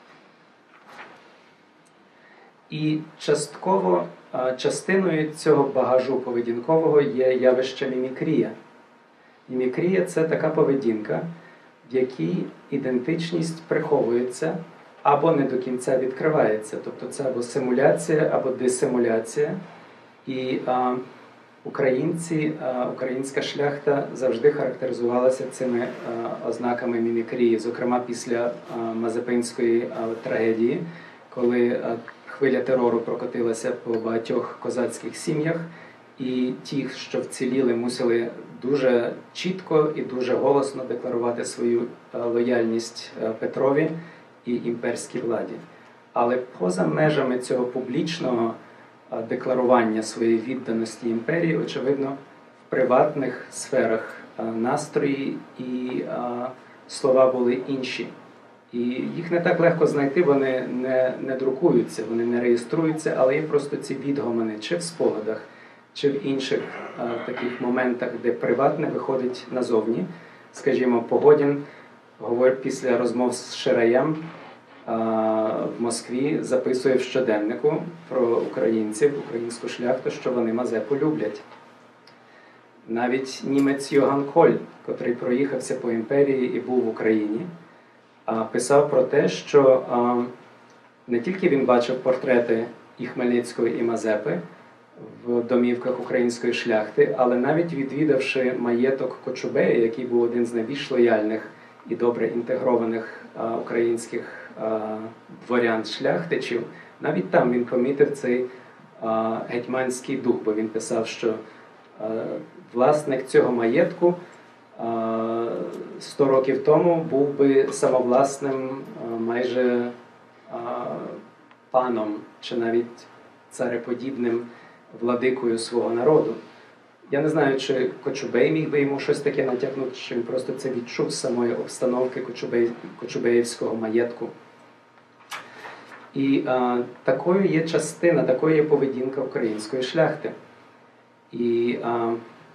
І частково а, частиною цього багажу поведінкового є явище мімікрія. Мімікрія – це така поведінка, в якій ідентичність приховується або не до кінця відкривається. Тобто це або симуляція, або дисимуляція. І а, українці, а, українська шляхта завжди характеризувалася цими а, ознаками мімікрії. Зокрема, після а, Мазепинської а, трагедії, коли а, хвиля терору прокотилася по багатьох козацьких сім'ях, і ті, що вціліли, мусили дуже чітко і дуже голосно декларувати свою лояльність Петрові і імперській владі. Але поза межами цього публічного декларування своєї відданості імперії, очевидно, в приватних сферах настрої і слова були інші. І їх не так легко знайти, вони не, не друкуються, вони не реєструються, але є просто ці відгомони, чи в спогадах, чи в інших а, таких моментах, де приватне виходить назовні. Скажімо, Погодін говорить після розмов з Шираєм а, в Москві, записує в щоденнику про українців, українську шляхту, що вони Мазепу люблять. Навіть німець Йоган Коль, котрий проїхався по імперії і був в Україні, писав про те, що не тільки він бачив портрети і Хмельницького, і Мазепи в домівках української шляхти, але навіть відвідавши маєток Кочубея, який був один з найбільш лояльних і добре інтегрованих українських дворян-шляхтичів, навіть там він помітив цей гетьманський дух, бо він писав, що власник цього маєтку сто років тому був би самовласним майже паном чи навіть цареподібним владикою свого народу. Я не знаю, чи Кочубей міг би йому щось таке натякнути, чи він просто це відчув з самої обстановки Кочубей, Кочубеївського маєтку. І а, такою є частина, такою є поведінка української шляхти. І а,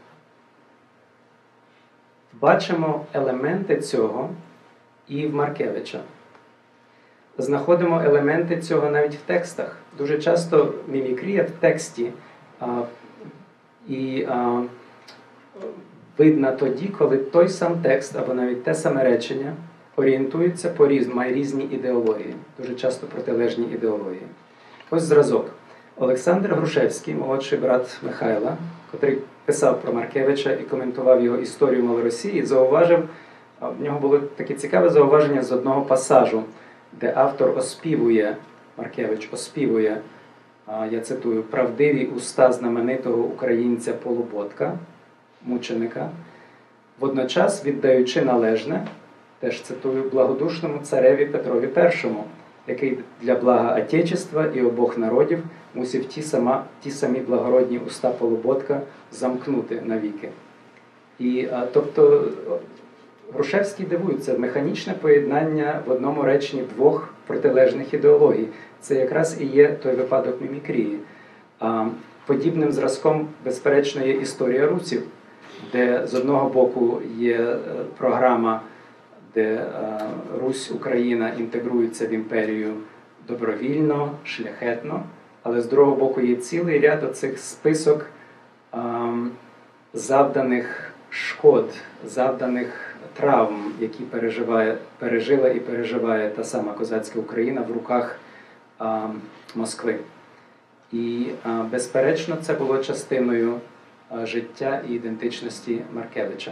бачимо елементи цього і в Маркевича. Знаходимо елементи цього навіть в текстах. Дуже часто мімікрія в тексті а, і а, видна тоді, коли той сам текст або навіть те саме речення орієнтується по різному, має різні ідеології, дуже часто протилежні ідеології. Ось зразок. Олександр Грушевський, молодший брат Михайла, котрий писав про Маркевича і коментував його історію Малоросії, зауважив, в нього було таке цікаве зауваження з одного пасажу, де автор оспівує, Маркевич оспівує, я цитую, правдиві уста знаменитого українця Полуботка, мученика, водночас віддаючи належне, теж цитую, благодушному цареві Петрові Першому, який для блага Отечества і обох народів мусив ті, сама, ті самі благородні уста Полуботка замкнути навіки. І, а, тобто, Грушевський дивується, механічне поєднання в одному реченні двох протилежних ідеологій. Це якраз і є той випадок мімікрії. А, подібним зразком, безперечно, є історія русів, де з одного боку є програма, де Русь, Україна інтегруються в імперію добровільно, шляхетно, але з другого боку є цілий ряд оцих список а, завданих шкод, завданих травм, які переживає, пережила і переживає та сама козацька Україна в руках а, Москви. І, а, безперечно, це було частиною а, життя і ідентичності Маркевича.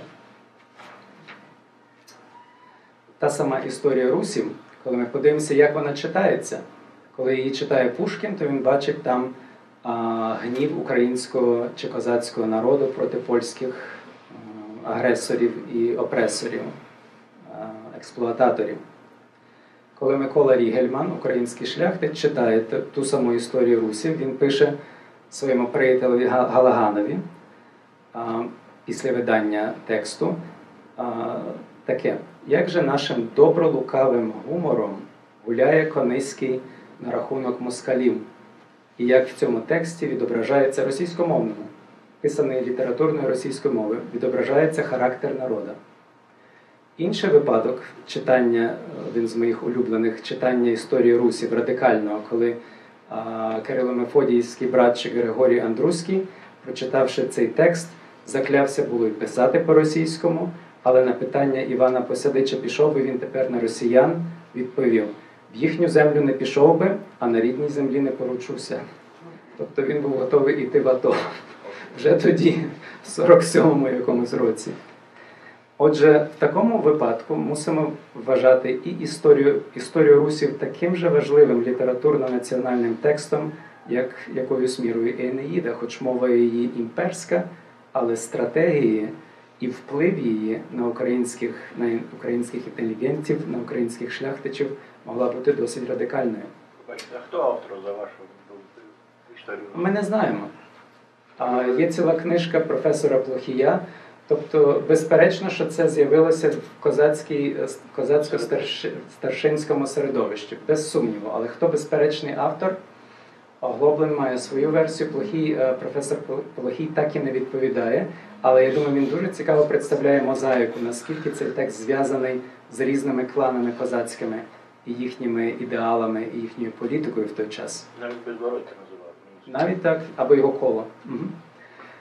Та сама історія русів, коли ми подивимося, як вона читається, коли її читає Пушкін, то він бачить там а, гнів українського чи козацького народу проти польських а, агресорів і опресорів, а, експлуататорів. Коли Микола Рігельман, український шляхтич, читає ту саму історію русів, він пише своєму приятелеві Галаганові а, після видання тексту а, таке. Як же нашим добролукавим гумором гуляє Кониський на рахунок москалів? І як в цьому тексті відображається російськомовному, писаний літературною російською мовою, відображається характер народу. Інший випадок читання, один з моїх улюблених, читання історії русів радикального, коли а, Кирило-Мефодіївський братчик Григорій Андруський, прочитавши цей текст, заклявся було й писати по-російському, але на питання Івана Посядича, пішов би він тепер на росіян, відповів: в їхню землю не пішов би, а на рідній землі не поручуся. Тобто він був готовий йти в АТО вже тоді, в сорок сьомому якомусь році. Отже, в такому випадку мусимо вважати і історію, історію русів таким же важливим літературно-національним текстом, як якоюсь мірою і Енеїда, хоч мова її імперська, але стратегії і вплив її на українських, на українських інтелігентів, на українських шляхтичів могла бути досить радикальною. А хто автор за вашу історію? Ми не знаємо. А, є ціла книжка професора Плохія. Тобто, безперечно, що це з'явилося в козацько-старшинському середовищі, без сумніву. Але хто безперечний автор? Глоблин має свою версію, Плохій, професор Плохій так і не відповідає. Але я думаю, він дуже цікаво представляє мозаїку, наскільки цей текст зв'язаний з різними кланами козацькими і їхніми ідеалами, і їхньою політикою в той час. Навіть безбородька називав. Навіть так, або його коло. Угу.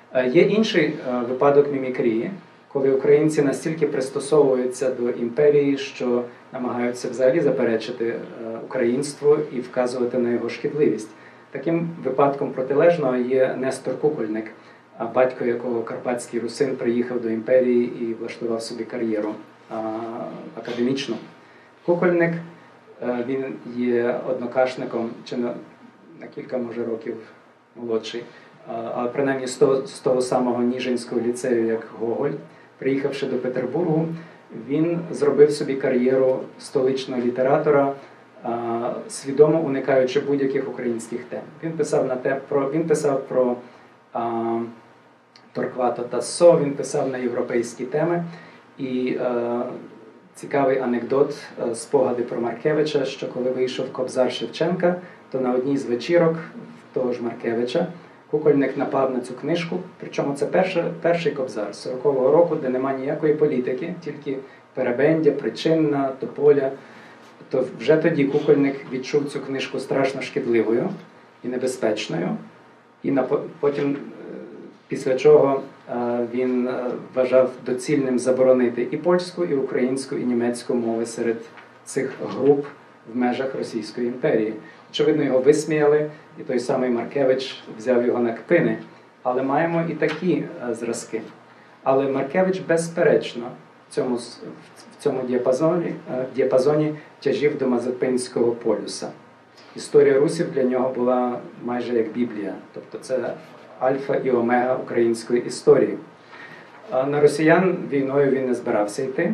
Є інший випадок мімікрії, коли українці настільки пристосовуються до імперії, що намагаються взагалі заперечити українство і вказувати на його шкідливість. Таким випадком протилежного є Нестор Кукольник, батько якого карпатський русин приїхав до імперії і влаштував собі кар'єру академічну. Кукольник, він є однокашником, чи на, на кілька, може, років молодший, але принаймні з того, з того самого Ніжинського ліцею, як Гоголь. Приїхавши до Петербургу, він зробив собі кар'єру столичного літератора, свідомо уникаючи будь-яких українських тем. Він писав, на те, про, він писав про а, Торквато Тассо, він писав на європейські теми. І а, цікавий анекдот, а, спогади про Маркевича, що коли вийшов Кобзар Шевченка, то на одній з вечірок того ж Маркевича Кукольник напав на цю книжку, причому це перший, перший Кобзар сорокового року, де нема ніякої політики, тільки перебендя, причинна, тополя. То вже тоді Кукольник відчув цю книжку страшно шкідливою і небезпечною. І на, потім, після чого він вважав доцільним заборонити і польську, і українську, і німецьку мови серед цих груп в межах Російської імперії. Очевидно, його висміяли, і той самий Маркевич взяв його на кпини. Але маємо і такі зразки. Але Маркевич, безперечно, в цьому, в цьому діапазоні, діапазоні тяжів до Мазепинського полюса. Історія русів для нього була майже як Біблія. Тобто це альфа і омега української історії. На росіян війною він не збирався йти.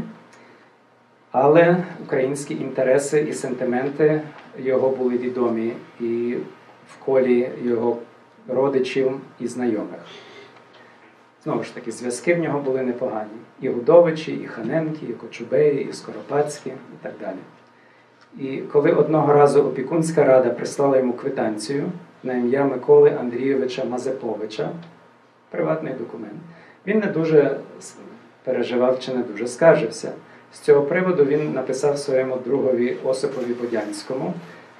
Але українські інтереси і сентименти його були відомі і в колі його родичів і знайомих. Знову ж таки, зв'язки в нього були непогані. І Гудовичі, і Ханенки, і Кочубеї, і Скоропадські, і так далі. І коли одного разу опікунська рада прислала йому квитанцію на ім'я Миколи Андрійовича Мазеповича, приватний документ, він не дуже переживав чи не дуже скаржився. З цього приводу він написав своєму другові Осипові Бодянському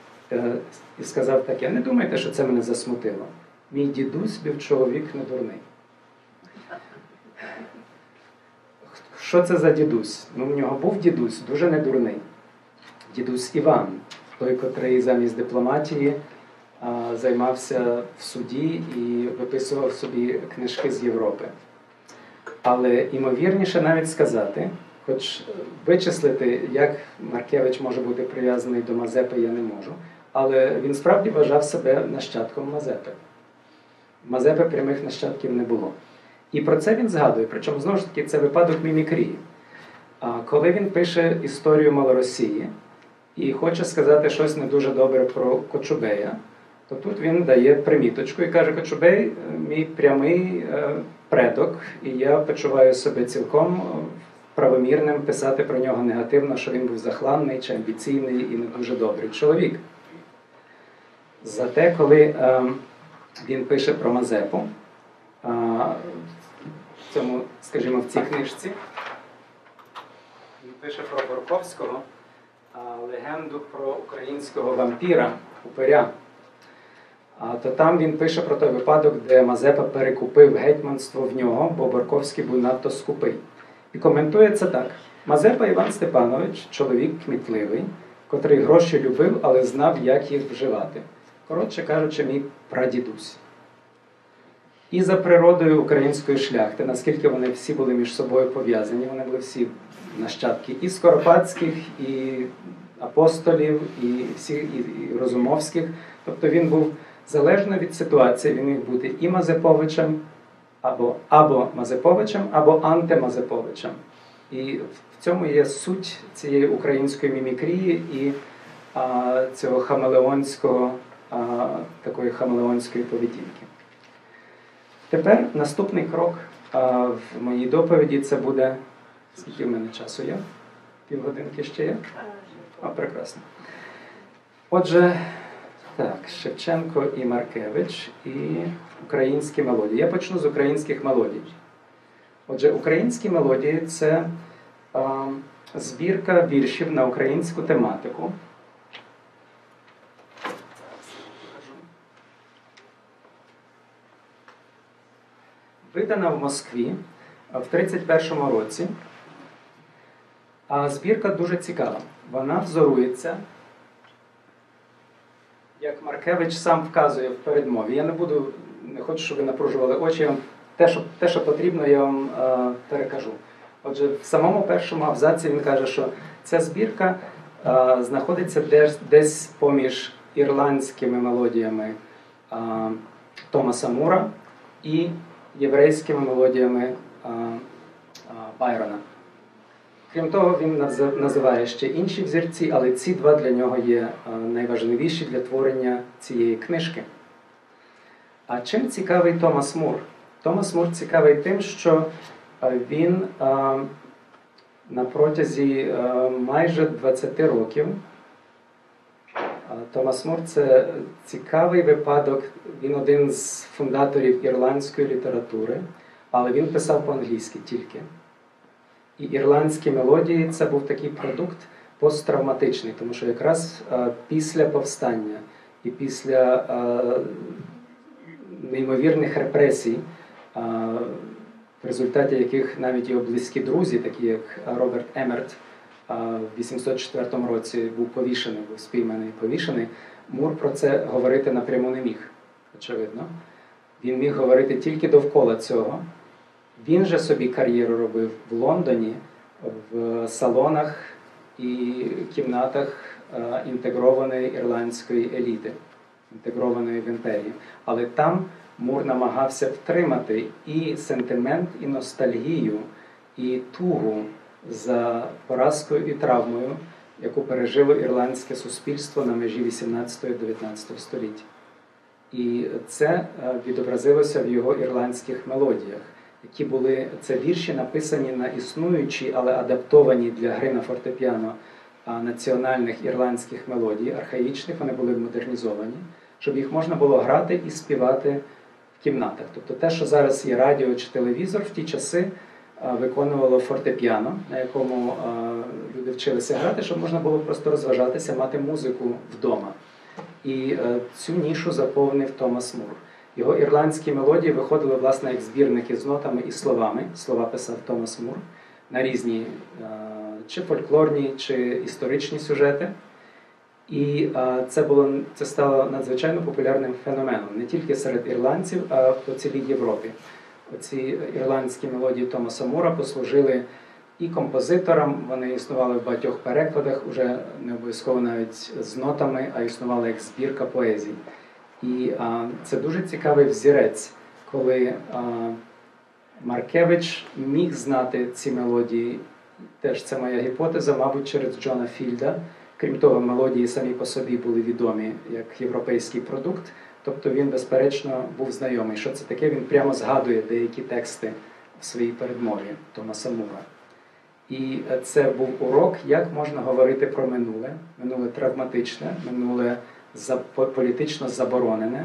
і сказав таке: не думайте, що це мене засмутило. Мій дідусь був чоловік не дурний. Що це за дідусь? Ну, в нього був дідусь, дуже недурний. Дідусь Іван, той, котрий замість дипломатії а, займався в суді і виписував собі книжки з Європи. Але імовірніше навіть сказати, хоч вичислити, як Маркевич може бути прив'язаний до Мазепи, я не можу, але він справді вважав себе нащадком Мазепи. Мазепи прямих нащадків не було. І про це він згадує, причому, знову ж таки, це випадок мімікрії. Коли він пише історію Малоросії і хоче сказати щось не дуже добре про Кочубея, то тут він дає приміточку і каже: Кочубей – мій прямий предок, і я почуваю себе цілком правомірним писати про нього негативно, що він був захланний чи амбіційний і не дуже добрий чоловік. Зате, коли він пише про Мазепу, в цьому, скажімо, в цій книжці, він пише про Борковського легенду про українського вампіра, упиря. То там він пише про той випадок, де Мазепа перекупив гетьманство в нього, бо Борковський був надто скупий. І коментує це так: Мазепа Іван Степанович – чоловік кмітливий, котрий гроші любив, але знав, як їх вживати. Коротше кажучи, мій прадідусь. І за природою української шляхти, наскільки вони всі були між собою пов'язані, вони були всі нащадки і Скоропадських, і апостолів, і всіх, і, і Розумовських. Тобто він був, залежно від ситуації, він міг бути і Мазеповичем, або, або Мазеповичем, або антимазеповичем. І в цьому є суть цієї української мімікрії і а, цього хамелеонського, а, такої хамелеонської поведінки. Тепер наступний крок а, в моїй доповіді це буде... Скільки в мене часу є? Півгодинки ще є? О, прекрасно. Отже, так, Шевченко і Маркевич, і українські мелодії. Я почну з українських мелодій. Отже, українські мелодії – це а, збірка віршів на українську тематику. видана в Москві в тридцять першому році. А збірка дуже цікава. Вона взорується, як Маркевич сам вказує в передмові. Я не буду, не хочу, щоб ви напружували очі. Я вам, те, що, те, що потрібно, я вам е, перекажу. Отже, в самому першому абзаці він каже, що ця збірка е, знаходиться десь, десь поміж ірландськими мелодіями е, Томаса Мура і єврейськими мелодіями е, е, Байрона. Крім того, він називає ще інші взірці, але ці два для нього є найважливіші для творення цієї книжки. А чим цікавий Томас Мур? Томас Мур цікавий тим, що він на протязі майже двадцяти років, Томас Мур – це цікавий випадок, він один з фундаторів ірландської літератури, але він писав по-англійськи тільки. І ірландські мелодії – це був такий продукт посттравматичний, тому що якраз а, після повстання і після а, неймовірних репресій, а, в результаті яких навіть його близькі друзі, такі як Роберт Емерт, а, в вісімсот четвертому році був повішений, був спійманий і повішений, Мур про це говорити напряму не міг, очевидно. Він міг говорити тільки довкола цього. Він же собі кар'єру робив в Лондоні, в салонах і кімнатах е, інтегрованої ірландської еліти, інтегрованої в імперію. Але там Мур намагався втримати і сентимент, і ностальгію, і тугу за поразкою і травмою, яку пережило ірландське суспільство на межі вісімнадцятого-дев'ятнадцятого століття. І це відобразилося в його ірландських мелодіях, які були, це вірші написані на існуючі, але адаптовані для гри на фортепіано національних ірландських мелодій, архаїчних, вони були модернізовані, щоб їх можна було грати і співати в кімнатах. Тобто те, що зараз є радіо чи телевізор, в ті часи виконувало фортепіано, на якому люди вчилися грати, щоб можна було просто розважатися, мати музику вдома. І цю нішу заповнив Томас Мур. Його ірландські мелодії виходили, власне, як збірники з нотами і словами. Слова писав Томас Мур на різні чи фольклорні, чи історичні сюжети. І це, було, це стало надзвичайно популярним феноменом не тільки серед ірландців, а по цілій Європі. Оці ірландські мелодії Томаса Мура послужили і композиторам, вони існували в багатьох перекладах, уже не обов'язково навіть з нотами, а існували як збірка поезій. І а, це дуже цікавий взірець, коли а, Маркевич міг знати ці мелодії, теж це моя гіпотеза, мабуть, через Джона Фільда. Крім того, мелодії самі по собі були відомі як європейський продукт, тобто він, безперечно, був знайомий. Що це таке? Він прямо згадує деякі тексти в своїй передмові Томаса Мура. І це був урок, як можна говорити про минуле, минуле травматичне, минуле політично заборонене,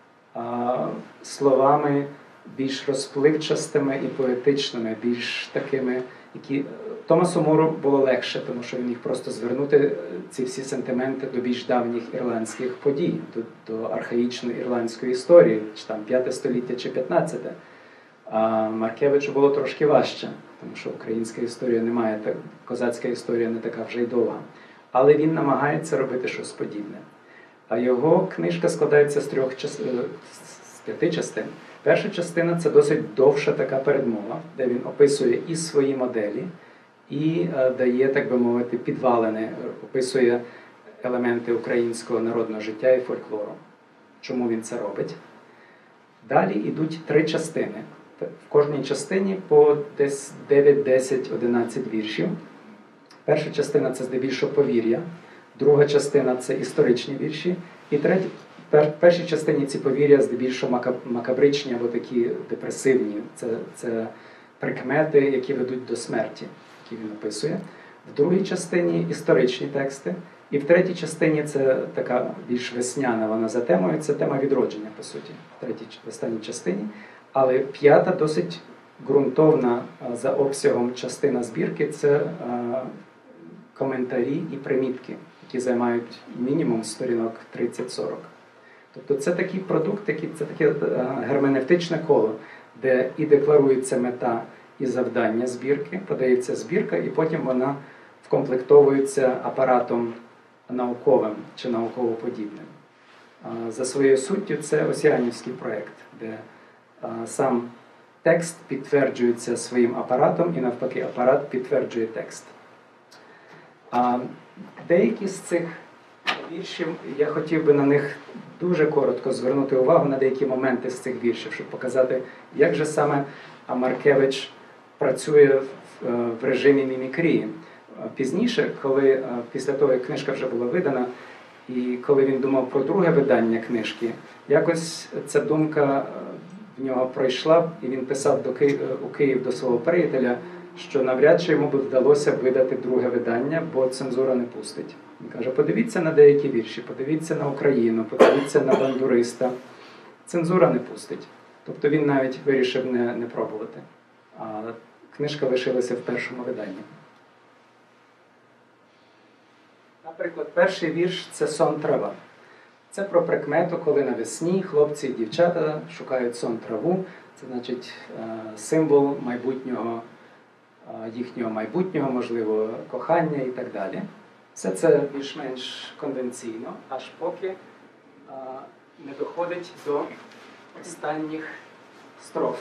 словами більш розпливчастими і поетичними, більш такими, які Томасу Муру було легше, тому що він міг просто звернути ці всі сентименти до більш давніх ірландських подій, до, до архаїчної ірландської історії, чи там п'яте століття, чи п'ятнадцяте. А Маркевичу було трошки важче, тому що українська історія не має, так, козацька історія не така вже й довга. Але він намагається робити щось подібне. А його книжка складається з трьох з п'яти частин. Перша частина – це досить довша така передмова, де він описує і свої моделі, і е, дає, так би мовити, підвалини, описує елементи українського народного життя і фольклору. Чому він це робить? Далі йдуть три частини. В кожній частині по десь дев'ять, десять, одинадцять віршів. Перша частина – це здебільшого повір'я. Друга частина – це історичні вірші. І третя, в першій частині ці повір'я здебільшого макабричні або такі депресивні. Це, це прикмети, які ведуть до смерті, які він описує. В другій частині історичні тексти. І в третій частині це така більш весняна, вона за темою, це тема відродження, по суті, в третій, в останній частині. Але п'ята, досить ґрунтовна за обсягом частина збірки, це коментарі і примітки, які займають мінімум сторінок тридцять сорок. Тобто це такий продукт, це таке герменевтичне коло, де і декларується мета і завдання збірки, подається збірка, і потім вона вкомплектовується апаратом науковим чи науково-подібним. За своєю суттю це осіанівський проєкт, де сам текст підтверджується своїм апаратом і навпаки апарат підтверджує текст. Деякі з цих віршів, я хотів би на них дуже коротко звернути увагу на деякі моменти з цих віршів, щоб показати, як же саме Маркевич працює в режимі мімікрії. Пізніше, коли після того, як книжка вже була видана, і коли він думав про друге видання книжки, якось ця думка в нього пройшла, і він писав до Ки... у Київ до свого приятеля, що навряд чи йому б вдалося видати друге видання, бо цензура не пустить. Він каже, подивіться на деякі вірші, подивіться на Україну, подивіться на бандуриста. Цензура не пустить. Тобто він навіть вирішив не, не пробувати. А книжка лишилася в першому виданні. Наприклад, перший вірш – це «Сон трава». Це про прикмету, коли навесні хлопці і дівчата шукають сон траву. Це, значить, символ майбутнього, їхнього майбутнього, можливо, кохання і так далі. Все це більш-менш конвенційно, аж поки не доходить до останніх строф.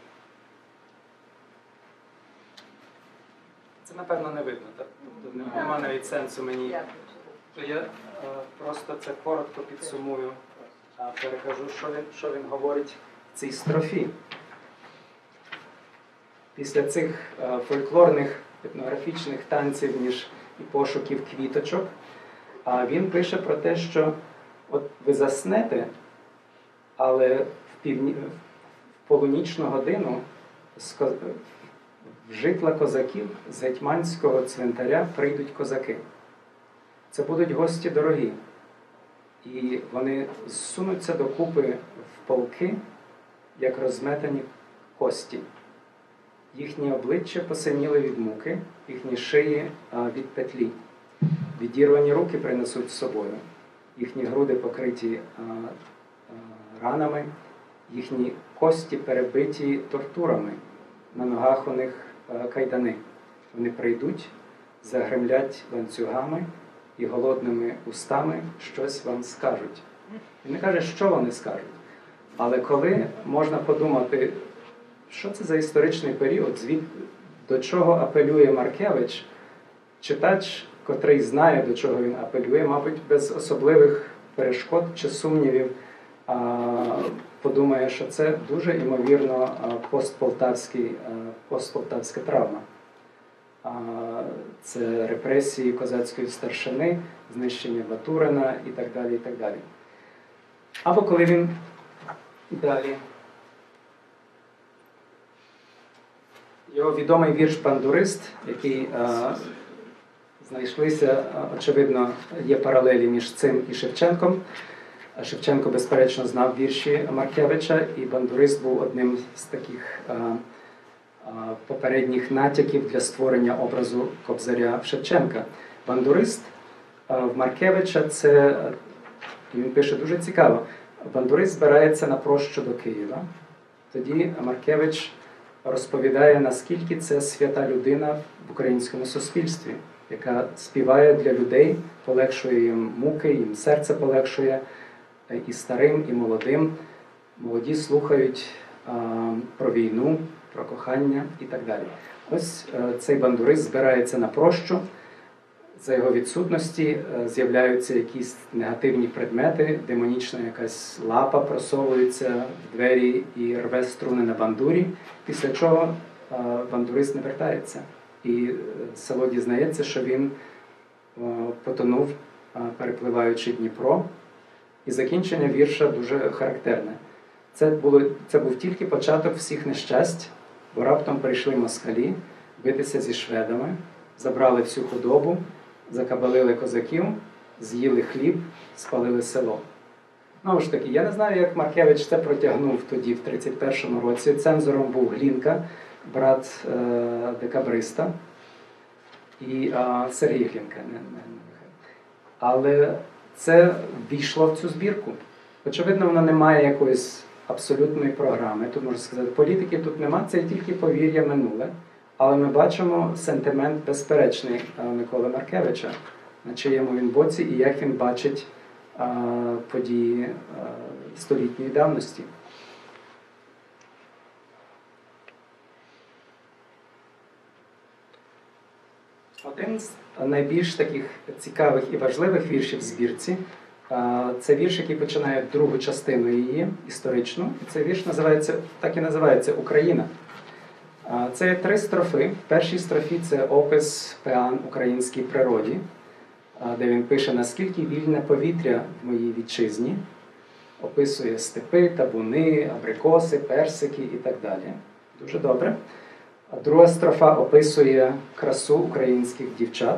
Це, напевно, не видно, так? Тобто немає навіть сенсу мені. То я е, просто це коротко підсумую, а перекажу, що він, що він говорить в цій строфі. Після цих е, фольклорних етнографічних танців між і пошуків квіточок, а він пише про те, що от ви заснете, але в, півні... в полунічну годину з в житла козаків з гетьманського цвинтаря прийдуть козаки. Це будуть гості дорогі. І вони зсунуться докупи в полки, як розметані кості. Їхні обличчя посиніли від муки, їхні шиї від петлі. Відірвані руки принесуть з собою. Їхні груди покриті ранами, їхні кості перебиті тортурами. На ногах у них кайдани. Вони прийдуть, загремлять ланцюгами і голодними устами щось вам скажуть. Він не каже, що вони скажуть. Але коли можна подумати, що це за історичний період, звід, до чого апелює Маркевич, читач, котрий знає, до чого він апелює, мабуть, без особливих перешкод чи сумнівів, подумає, що це дуже, ймовірно, постполтавський, постполтавська травма. Це репресії козацької старшини, знищення Батурина і так далі, і так далі. Або коли він далі. Його відомий вірш «Бандурист», який а, знайшлися, очевидно, є паралелі між цим і Шевченком. Шевченко, безперечно, знав вірші Маркевича, і «Бандурист» був одним з таких а, а, попередніх натяків для створення образу Кобзаря в Шевченка. «Бандурист» а, в Маркевича, це, він пише дуже цікаво, «Бандурист» збирається на прощу до Києва. Тоді Маркевич розповідає, наскільки це свята людина в українському суспільстві, яка співає для людей, полегшує їм муки, їм серце полегшує, і старим, і молодим. Молоді слухають а, про війну, про кохання і так далі. Ось а, цей бандурист збирається на прощу. За його відсутності а, з'являються якісь негативні предмети, демонічна якась лапа просовується в двері і рве струни на бандурі, після чого а, бандурист не вертається. І село дізнається, що він а, потонув, а, перепливаючи Дніпро. І закінчення вірша дуже характерне. Це, було, це був тільки початок всіх нещасть, бо раптом прийшли москалі битися зі шведами, забрали всю худобу, закабалили козаків, з'їли хліб, спалили село. Знову ж таки, я не знаю, як Маркевич це протягнув тоді, в тридцять першому році. Цензором був Глінка, брат е, декабриста, і е, Сергій Глінка. Не, не, не. Але це ввійшло в цю збірку. Очевидно, вона не має якоїсь абсолютної програми, тут можна сказати, політики тут нема, це тільки повір'я минуле. Але ми бачимо сентимент безперечний Миколи Маркевича, на чиєму він боці і як він бачить а, події а, столітньої давності. Один з найбільш таких цікавих і важливих віршів в збірці – це вірш, який починає другу частину її, історичну. І цей вірш називається, так і називається «Україна». Це є три строфи. В першій строфі це опис пеан українській природі, де він пише, наскільки вільне повітря в моїй вітчизні, описує степи, табуни, абрикоси, персики і так далі. Дуже добре. А друга строфа описує красу українських дівчат,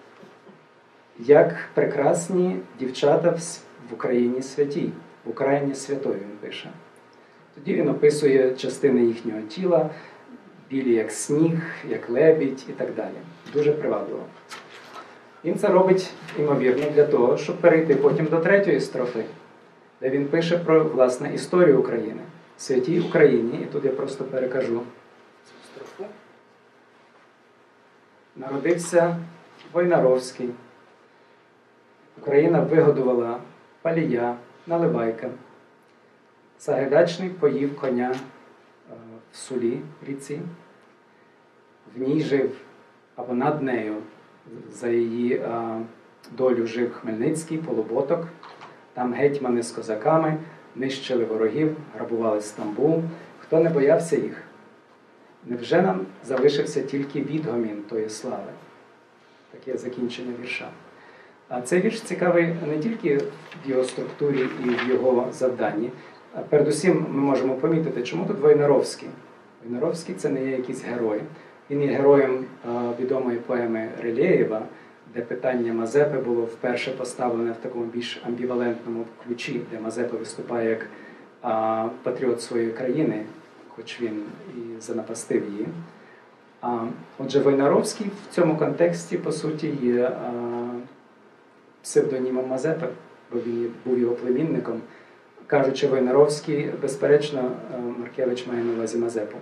як прекрасні дівчата в Україні святій, в Україні святої він пише. Тоді він описує частини їхнього тіла, білі як сніг, як лебідь і так далі. Дуже привабливо. Він це робить, ймовірно, для того, щоб перейти потім до третьої строфи, де він пише про, власне, історію України. Святій Україні, і тут я просто перекажу цю строфу. Народився Войнаровський. Україна вигодувала Палія, Наливайка. Сагайдачний поїв коня в Сулі, ріці. В ній жив, або над нею, за її а, долю жив Хмельницький, Полуботок. Там гетьмани з козаками нищили ворогів, грабували Стамбул. Хто не боявся їх? Невже нам залишився тільки відгомін тої слави? Таке закінчення вірша. А цей вірш цікавий не тільки в його структурі і в його завданні. А передусім ми можемо помітити, чому тут Войнаровський. Войнаровський – це не є якийсь герой. Він є героєм а, відомої поеми Рилєєва, де питання Мазепи було вперше поставлене в такому більш амбівалентному ключі, де Мазепа виступає як а, патріот своєї країни, хоч він і занапастив її. А, отже, Войнаровський в цьому контексті, по суті, є а, псевдонімом Мазепи, бо він був його племінником. Кажучи Войнаровський, безперечно, Маркевич має на увазі Мазепу.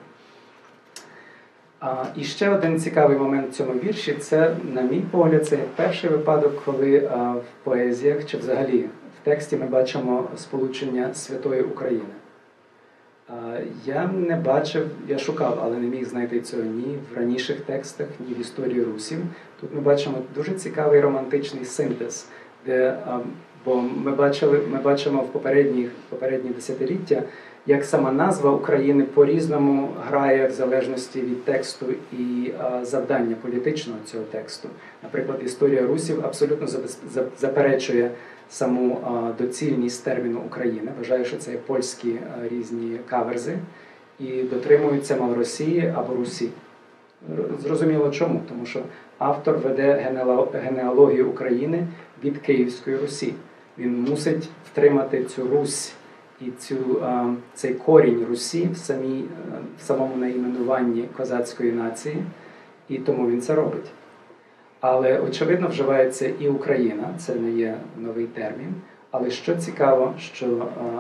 А, і ще один цікавий момент в цьому вірші – це, на мій погляд, це перший випадок, коли а, в поезіях, чи взагалі в тексті ми бачимо сполучення святої України. А, я не бачив, я шукав, але не міг знайти цього ні в раніших текстах, ні в історії русів. Тут ми бачимо дуже цікавий романтичний синтез, де а, бо ми, бачили, ми бачимо в попередні, попередні десятиліття, як сама назва України по-різному грає в залежності від тексту і а, завдання політичного цього тексту. Наприклад, історія русів абсолютно заперечує саму а, доцільність терміну України, вважає, що це є польські а, різні каверзи, і дотримуються Малоросії або Русі. Зрозуміло чому, тому що автор веде генеалогію України від Київської Русі. Він мусить втримати цю Русь і цю, а, цей корінь Русі в, самій, в самому найменуванні козацької нації, і тому він це робить. Але, очевидно, вживається і Україна, це не є новий термін. Але що цікаво, що а,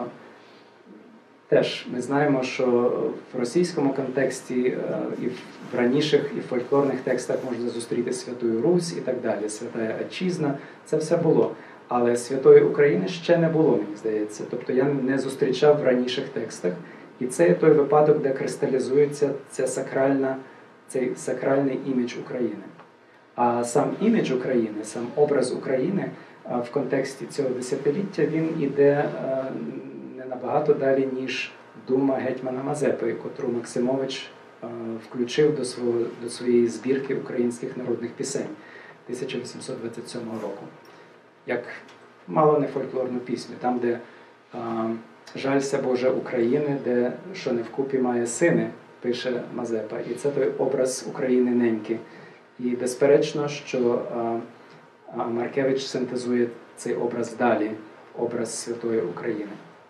теж ми знаємо, що в російському контексті а, і в раніших, і в фольклорних текстах можна зустріти Святую Русь і так далі, Святая Отчизна, це все було. Але Святої України ще не було, мені здається. Тобто я не зустрічав в раніших текстах. І це є той випадок, де кристалізується ця сакральна, цей сакральний імідж України. А сам імідж України, сам образ України в контексті цього десятиліття, він іде не набагато далі, ніж дума гетьмана Мазепи, котру Максимович включив до, свого, до своєї збірки українських народних пісень тисяча вісімсот двадцять сьомого року. Як мало не фольклорну пісню, там, де а, «Жалься, Боже, України», де «Що не вкупі має сини», пише Мазепа. І це той образ України неньки. І безперечно, що а, а Маркевич синтезує цей образ далі, образ святої України.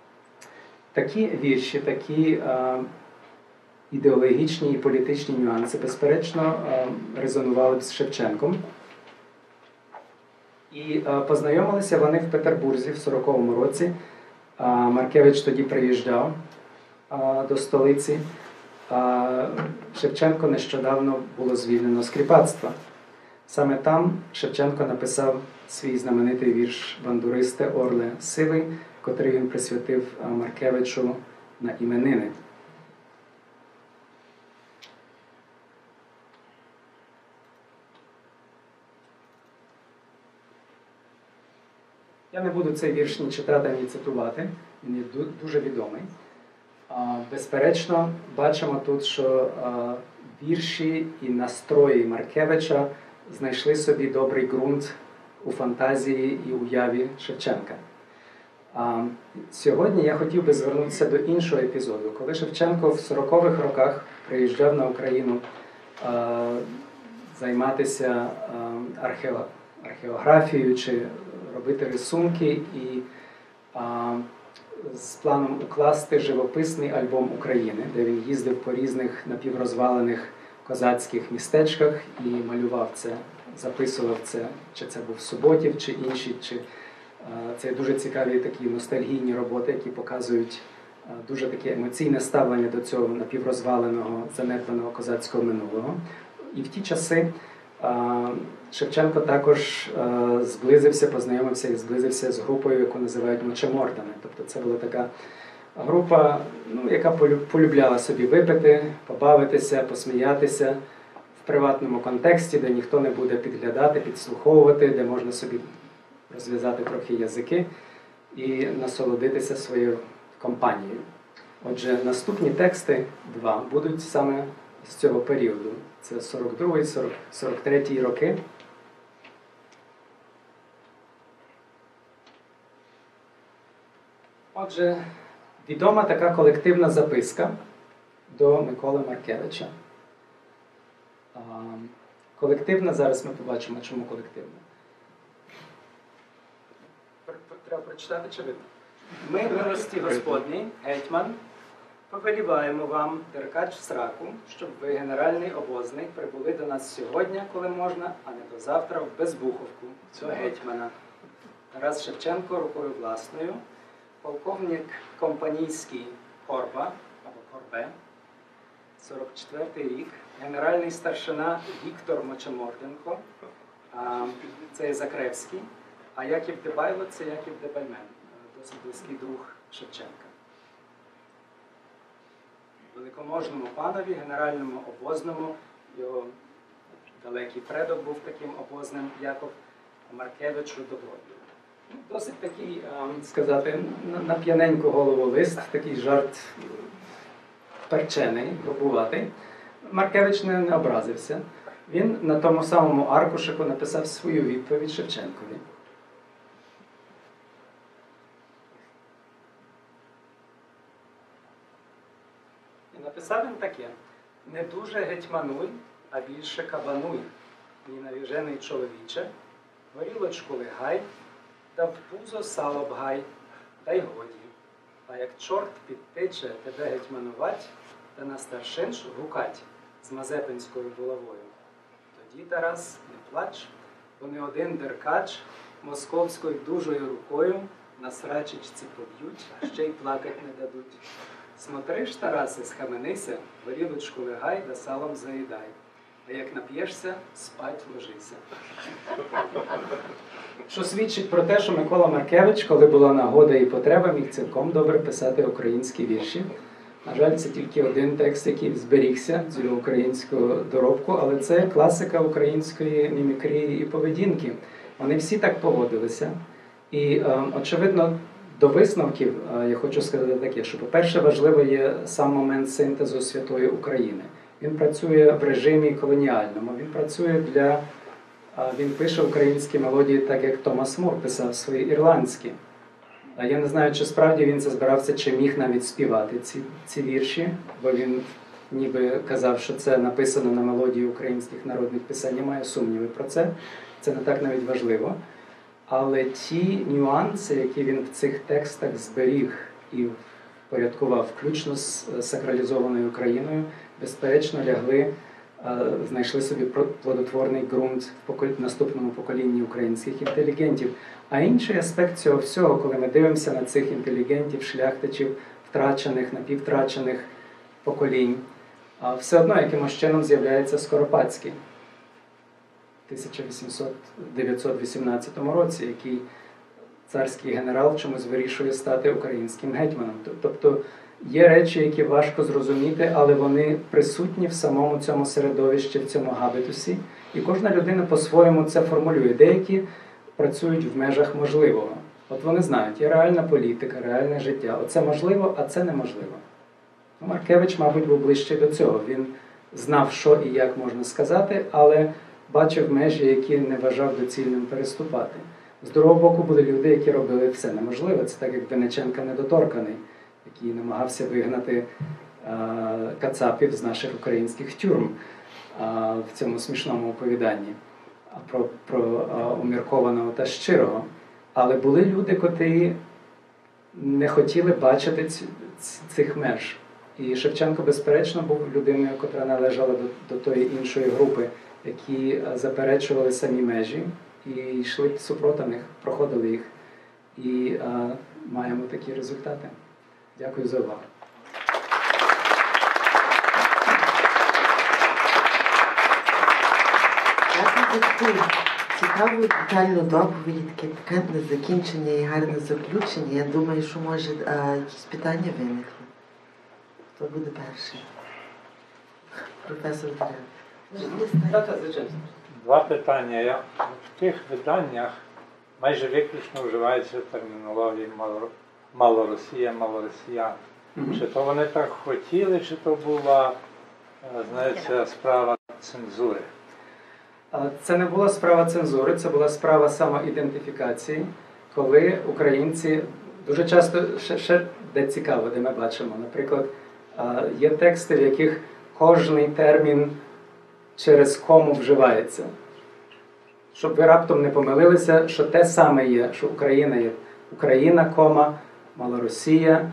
Такі вірші, такі а, ідеологічні і політичні нюанси, безперечно, а, резонували з Шевченком. І а, познайомилися вони в Петербурзі в сороковому році. А, Маркевич тоді приїжджав до столиці. Шевченко нещодавно було звільнено з кріпацтва. Саме там Шевченко написав свій знаменитий вірш «Бандуристе, орле сивий», котрий він присвятив Маркевичу на іменини. Я не буду цей вірш ні читати, ні цитувати, він є дуже відомий. Безперечно, бачимо тут, що вірші і настрої Маркевича знайшли собі добрий ґрунт у фантазії і уяві Шевченка. Сьогодні я хотів би звернутися до іншого епізоду. Коли Шевченко в сорокових роках приїжджав на Україну займатися археографією чи робити рисунки і з планом укласти живописний альбом України, де він їздив по різних напіврозвалених козацьких містечках і малював це, записував це, чи це був Суботів, чи інші, чи це дуже цікаві такі ностальгійні роботи, які показують дуже таке емоційне ставлення до цього напіврозваленого, занедбаного козацького минулого. І в ті часи Шевченко також зблизився, познайомився і зблизився з групою, яку називають мочемордами. Тобто це була така група, ну, яка полюбляла собі випити, побавитися, посміятися в приватному контексті, де ніхто не буде підглядати, підслуховувати, де можна собі розв'язати трохи язики і насолодитися своєю компанією. Отже, наступні тексти два будуть саме з цього періоду. Це сорок другий - сорок третій роки. Отже, відома така колективна записка до Миколи Маркевича. Колективна, зараз ми побачимо, чому колективна. Треба прочитати, чи видно? Ми, милості Господні, гетьман, повеліваємо вам, деркач сраку, щоб ви, генеральний обозник, прибули до нас сьогодні, коли можна, а не до завтра в Безбуховку, до гетьмана. Тарас Шевченко рукою власною, полковник компанійський Корба, або Корбе, сорок четвертий рік, генеральний старшина Віктор Мочеморденко, це є Закревський, а Яків Дебайло – це Яків Дебальмен, досить близький друг Шевченка. Великоможному панові, генеральному обозному, його далекий предок був таким обозним, Яков Маркевичу Добродію. Досить такий, сказати, на п'яненьку голову лист, такий жарт перчений, грубуватий. Маркевич не, не образився. Він на тому самому аркушику написав свою відповідь Шевченкові. Написав він таке: «Не дуже гетьмануй, а більше кабануй, ні навіжений чоловіче, горілочку лигай, та в пузо сало бгай, та й годі. А як чорт підтиче тебе гетьманувать, та на старшинш гукать з мазепинською булавою. Тоді, Тарас, не плач, бо не один деркач московською дужою рукою на срачечці поб'ють, а ще й плакать не дадуть. Смотриш, Тарасе, схаменися, горілочку лягай да салом заїдай. А як нап'єшся, спать ложися». Що свідчить про те, що Микола Маркевич, коли була нагода і потреба, міг цілком добре писати українські вірші. На жаль, це тільки один текст, який зберігся з його українського доробку, але це класика української мімікрії і поведінки. Вони всі так поводилися. І, очевидно, до висновків я хочу сказати таке, що, по-перше, важливо є сам момент синтезу святої України. Він працює в режимі колоніальному, він працює для... Він пише українські мелодії так, як Томас Мур писав свої ірландські. Я не знаю, чи справді він це збирався, чи міг навіть співати ці, ці вірші, бо він ніби казав, що це написано на мелодії українських народних пісень. Я маю сумніви про це, це не так навіть важливо. Але ті нюанси, які він в цих текстах зберіг і впорядкував, включно з сакралізованою Україною, безперечно лягли, знайшли собі плодотворний ґрунт в наступному поколінні українських інтелігентів. А інший аспект цього всього, коли ми дивимося на цих інтелігентів, шляхтичів в втрачених, напіввтрачених поколінь, а все одно якимось чином з'являється Скоропадський в тисяча дев'ятсот вісімнадцятому році, який царський генерал чомусь вирішує стати українським гетьманом. Тобто є речі, які важко зрозуміти, але вони присутні в самому цьому середовищі, в цьому габітусі, і кожна людина по-своєму це формулює. Деякі працюють в межах можливого. От вони знають, є реальна політика, реальне життя. Оце можливо, а це неможливо. Ну, Маркевич, мабуть, був ближче до цього. Він знав, що і як можна сказати, але бачив межі, які не вважав доцільним переступати. З другого боку, були люди, які робили все неможливе. Це так, як Винниченка недоторканий, який намагався вигнати а, кацапів з наших українських тюрм а, в цьому смішному оповіданні про, про а, уміркованого та щирого. Але були люди, котрі не хотіли бачити ці, цих меж. І Шевченко, безперечно, був людиною, яка належала до, до тої іншої групи, які заперечували самі межі і йшли супроти них, проходили їх. І а, маємо такі результати. Дякую за увагу. Дякую за таку цікаву, детальну доповідь, таке пікантне закінчення і гарне заключення. Я думаю, що може а, якісь питання виникли. Хто буде перший? Професор Дерев. Два питання. Я в тих виданнях майже виключно вживається термінологія малоросія, малоросіян. Mm-hmm. Чи то вони так хотіли, чи то була, знаєте, справа цензури? Це не була справа цензури, це була справа самоідентифікації, коли українці дуже часто, ще, ще де цікаво, де ми бачимо, наприклад, є тексти, в яких кожний термін через кому вживається. Щоб ви раптом не помилилися, що те саме є, що Україна є Україна, кома, Малоросія,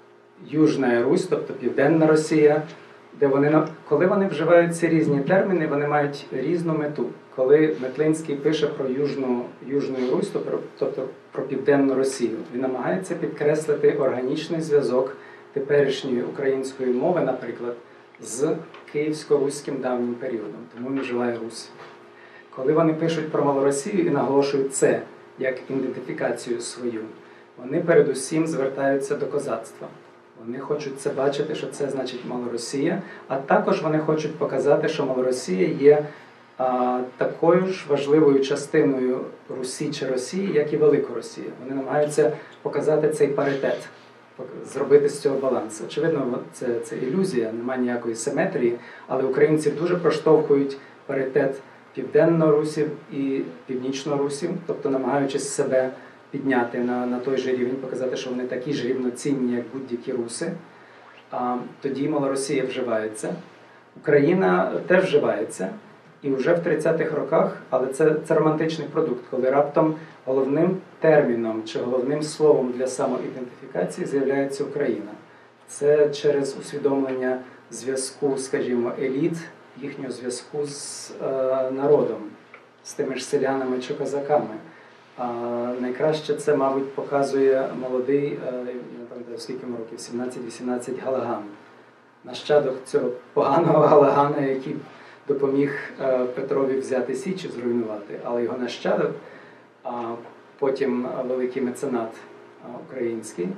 Южна Русь, тобто Південна Росія, де вони, коли вони вживають ці різні терміни, вони мають різну мету. Коли Метлинський пише про Южну, Южну Русь, тобто, тобто про Південну Росію, він намагається підкреслити органічний зв'язок теперішньої української мови, наприклад, з київсько-руським давнім періодом. Тому він вживає Русь. Коли вони пишуть про Малоросію і наголошують це як ідентифікацію свою, вони передусім звертаються до козацтва. Вони хочуть це бачити, що це значить Малоросія, а також вони хочуть показати, що Малоросія є а, такою ж важливою частиною Русі чи Росії, як і Великоросія. Вони намагаються показати цей паритет, зробити з цього баланс. Очевидно, це, це ілюзія, немає ніякої симетрії, але українці дуже проштовхують паритет Південно-Русів і Північно-Русів, тобто намагаючись себе підняти на, на той же рівень, показати, що вони такі ж рівноцінні, як будь-які руси. А, тоді Малоросія вживається. Україна теж вживається. І вже в тридцятих роках, але це, це романтичний продукт, коли раптом головним терміном чи головним словом для самоідентифікації з'являється Україна. Це через усвідомлення зв'язку, скажімо, еліт, їхнього зв'язку з е, народом, з тими ж селянами чи козаками. А найкраще це, мабуть, показує молодий, е, не пам'ятаю, скільки йому років, сімнадцять-вісімнадцять Галаган. Нащадок цього поганого Галагана, який допоміг е, Петрові взяти Січ і зруйнувати, але його нащадок, а потім великий меценат а, український,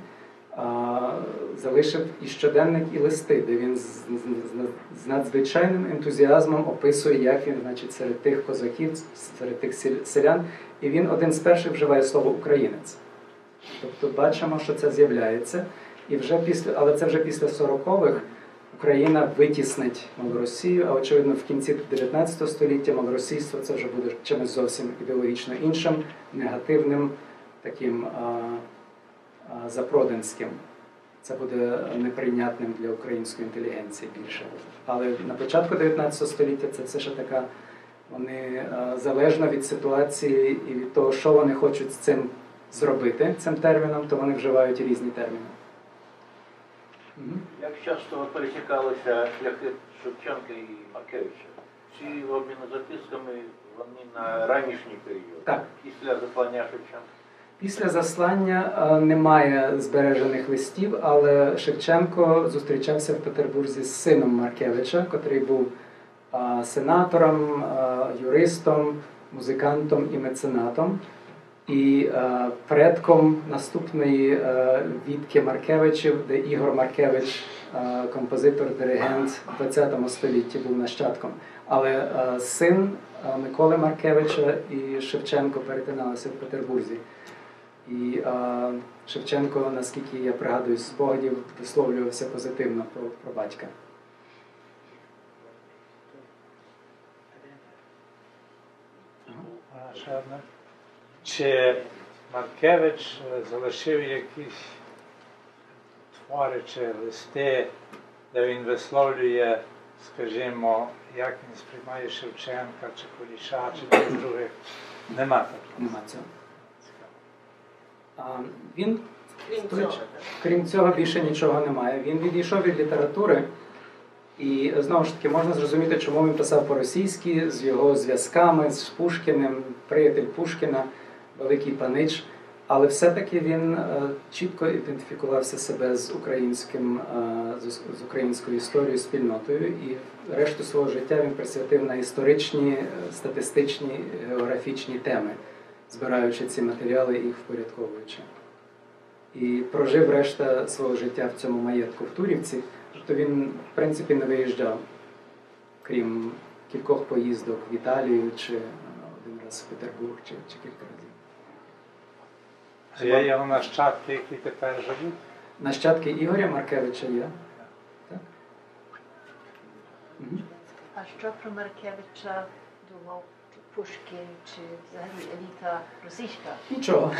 а, залишив і щоденник, і листи, де він з, з, з надзвичайним ентузіазмом описує, як він, значить, серед тих козаків, серед тих селян, і він один з перших вживає слово «українець». Тобто бачимо, що це з'являється, і вже після, але це вже після сорокових Україна витіснить Малоросію, а очевидно в кінці дев'ятнадцятого століття малоросійство це вже буде чимось зовсім ідеологічно іншим, негативним, таким а, а, запроданським. Це буде неприйнятним для української інтелігенції більше. Але на початку дев'ятнадцятого століття це все ще така, вони а, залежно від ситуації і від того, що вони хочуть з цим зробити, цим терміном, то вони вживають різні терміни. Як часто пересікалися шляхи Шевченка і Маркевича? Ці обміни записками, вони на ранішній період, так. Після заслання Шевченка? Після заслання а, немає збережених листів, але Шевченко зустрічався в Петербурзі з сином Маркевича, котрий був а, сенатором, а, юристом, музикантом і меценатом. І а, предком наступної а, відки Маркевичів, де Ігор Маркевич, а, композитор, диригент в ХХ столітті, був нащадком. Але а, син а, Миколи Маркевича і Шевченко перетиналися в Петербурзі. І а, Шевченко, наскільки я пригадую з спогадів, висловлювався позитивно про, про батька. А, ще одне. Чи Маркевич залишив якісь твори чи листи, де він висловлює, скажімо, як він сприймає Шевченка, чи Куліша, чи тих других? Нема такого. Нема цього. А, він, Крім крім цього, цього, крім цього, більше нічого немає. Він відійшов від літератури. І, знову ж таки, можна зрозуміти, чому він писав по-російськи, з його зв'язками, з Пушкіним, приятель Пушкіна, великий панич. Але все-таки він е, чітко ідентифікувався себе з, українським, е, з, з українською історією, спільнотою. І решту свого життя він присвятив на історичні, статистичні, географічні теми, збираючи ці матеріали і їх впорядковуючи. І прожив решта свого життя в цьому маєтку в Турівці. Тобто він, в принципі, не виїжджав, крім кількох поїздок в Італію, чи один раз в Петербург, чи, чи кілька разів. Чи є його нащадки, які тепер живуть? Нащадки Ігоря Маркевича є. Так? Угу. А що про Маркевича думав Пушкін чи взагалі еліта російська? Нічого.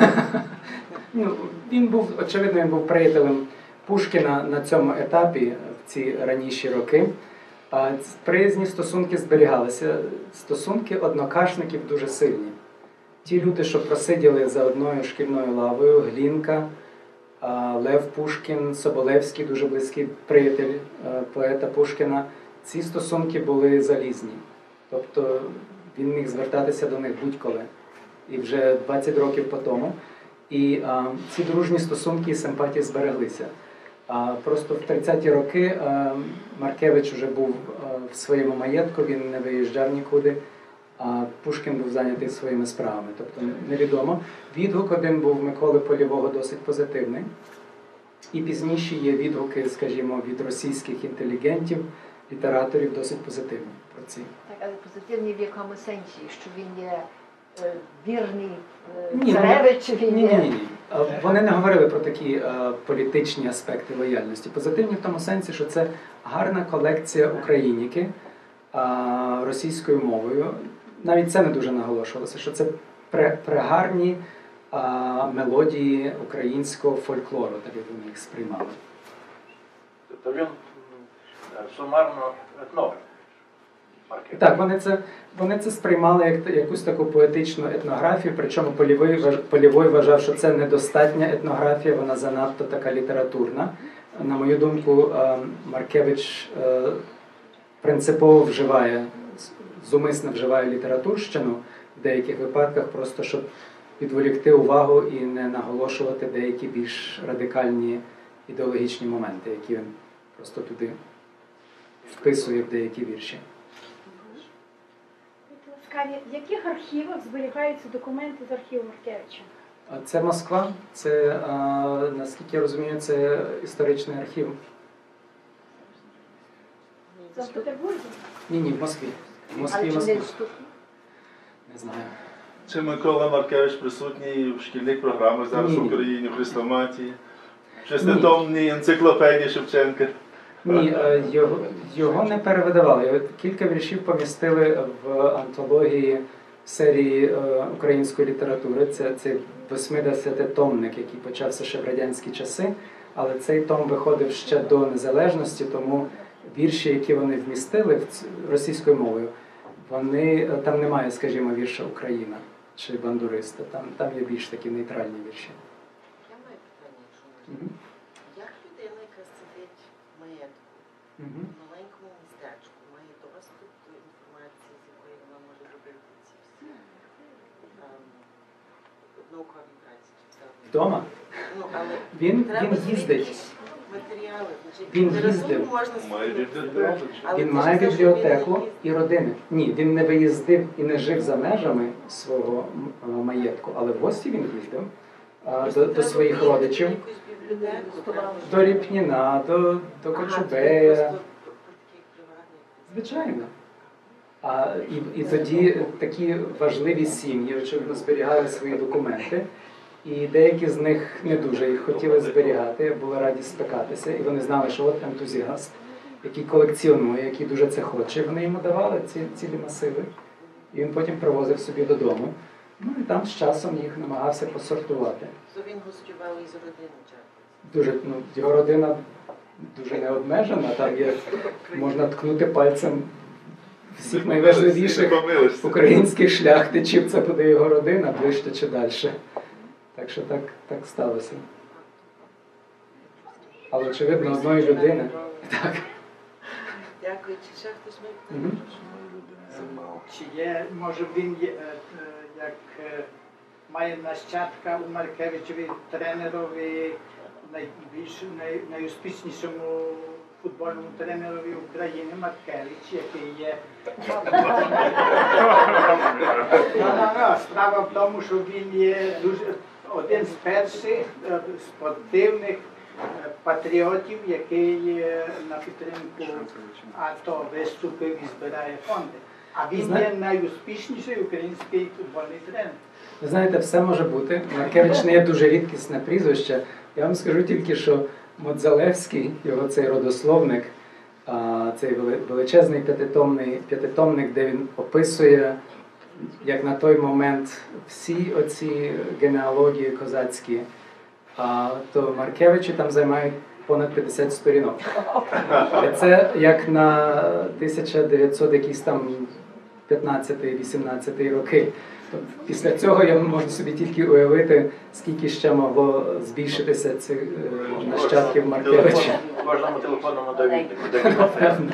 Ну, він був, очевидно, він був приятелем Пушкіна на цьому етапі, в ці раніші роки. А приязні стосунки зберігалися. Стосунки однокашників дуже сильні. Ті люди, що просиділи за одною шкільною лавою, Глінка, Лев Пушкін, Соболевський, дуже близький приятель поета Пушкіна, ці стосунки були залізні. Тобто він міг звертатися до них будь-коли. І вже двадцять років по тому. І а, ці дружні стосунки і симпатії збереглися. А, просто в тридцяті роки а, Маркевич вже був а, в своєму маєтку, він не виїжджав нікуди, а Пушкін був зайнятий своїми справами. Тобто невідомо. Відгук один був Миколи Полєвого досить позитивний. І пізніше є відгуки, скажімо, від російських інтелігентів, літераторів досить позитивні про ці. Так, але позитивні в якому сенсі? Що він є е, вірний е, Ні, царевич, чи він Ні, є... ні, ні. Вони не говорили про такі е, політичні аспекти лояльності. Позитивні в тому сенсі, що це гарна колекція україніки е, російською мовою. Навіть це не дуже наголошувалося, що це пре, прегарні е, мелодії українського фольклору, так як вони їх сприймали. Тобто він сумарно етнограф. Так, вони це, вони це сприймали як якусь таку поетичну етнографію, причому Полєвой, Полєвой вважав, що це недостатня етнографія, вона занадто така літературна. На мою думку, Маркевич принципово вживає, зумисно вживає літературщину в деяких випадках, просто щоб відволікти увагу і не наголошувати деякі більш радикальні ідеологічні моменти, які він просто туди вписує в деякі вірші. В яких архівах зберігаються документи з архіву Маркевича? Це Москва, це, наскільки я розумію, це історичний архів. В Санкт-Петербурзі? Ні, ні, в Москві. В Москві, Але чи Москві. недоступні? Не знаю. Чи Микола Маркевич присутній в шкільних програмах зараз Ні, в ні. Україні, в хрестоматії? Шеститомній енциклопедії Шевченка? Ні, е, його, його не перевидавали. Його кілька віршів помістили в антології серії е, української літератури. Це, це восьмидесятитомник, який почався ще в радянські часи, але цей том виходив ще до незалежності, тому вірші, які вони вмістили російською мовою, вони, там немає, скажімо, вірша «Україна» чи «Бандуриста», там, там є більш такі нейтральні вірші. Я маю питання, якщо можна. Мгм. Як людина, яка сидить в маєтку, Мгм. в маленькому містечку, має доступ до інформації, з якої вона може робити ці всі ем, науковій праці? Чи все одно? Вдома? Ну, але Він, треба він собі їздить. якісь матеріали. Значить, Він літературу їздив. можна Має собі бібліотеку. Але Він ти має ж кажеш, бібліотеку він не і родини. Ні, він не виїздив і не жив за межами свого м, маєтку, але в гості він їздив а, до, до своїх Треба родичів, якусь бібліотеку, треба до Ріпніна, до, до Ага, Кочубея. просто такий приватний. Звичайно. А, і, і тоді такі важливі сім'ї, очевидно, зберігали свої документи, і деякі з них не дуже їх хотіли зберігати, були раді спекатися, і вони знали, що от ентузіаст, який колекціонує, який дуже це хоче, вони йому давали ці цілі масиви, і він потім привозив собі додому. Ну і там з часом їх намагався посортувати. То він гостював із родини часто. Дуже, ну, його родина дуже необмежена, там є, можна ткнути пальцем всіх найважливіших українських шляхтичів, це буде його родина, ближче чи далі. Так що так, так сталося. Але, очевидно, одної людини. Так. Дякую. Чи ще хтось має Мгм. Чи є, може він є, е, е, як е, має нащадка у Маркевичеві тренерові, найбільш, най, найуспішнішому футбольному тренерові України Маркевич, який є. Ну, справа в тому, що він є дуже один з перших е, спортивних е, патріотів, який е, на підтримку АТО виступив і збирає фонди. А він є найуспішніший український футбольний тренер. Ви знаєте, все може бути. Маркевич не є дуже рідкісне прізвище. Я вам скажу тільки, що Модзалевський, його цей родословник, а, цей вели- величезний п'ятитомний, п'ятитомник, де він описує, як на той момент всі оці генеалогії козацькі, а, то Маркевичі там займають понад п'ятдесят сторінок. І це як на тисяча дев'ятсот якісь там п'ятнадцятий-вісімнадцятий роки. Тобто після цього я можу собі тільки уявити, скільки ще могло збільшитися цих е, нащадків Маркевича. В кожному телефонному довіднику. Напевно.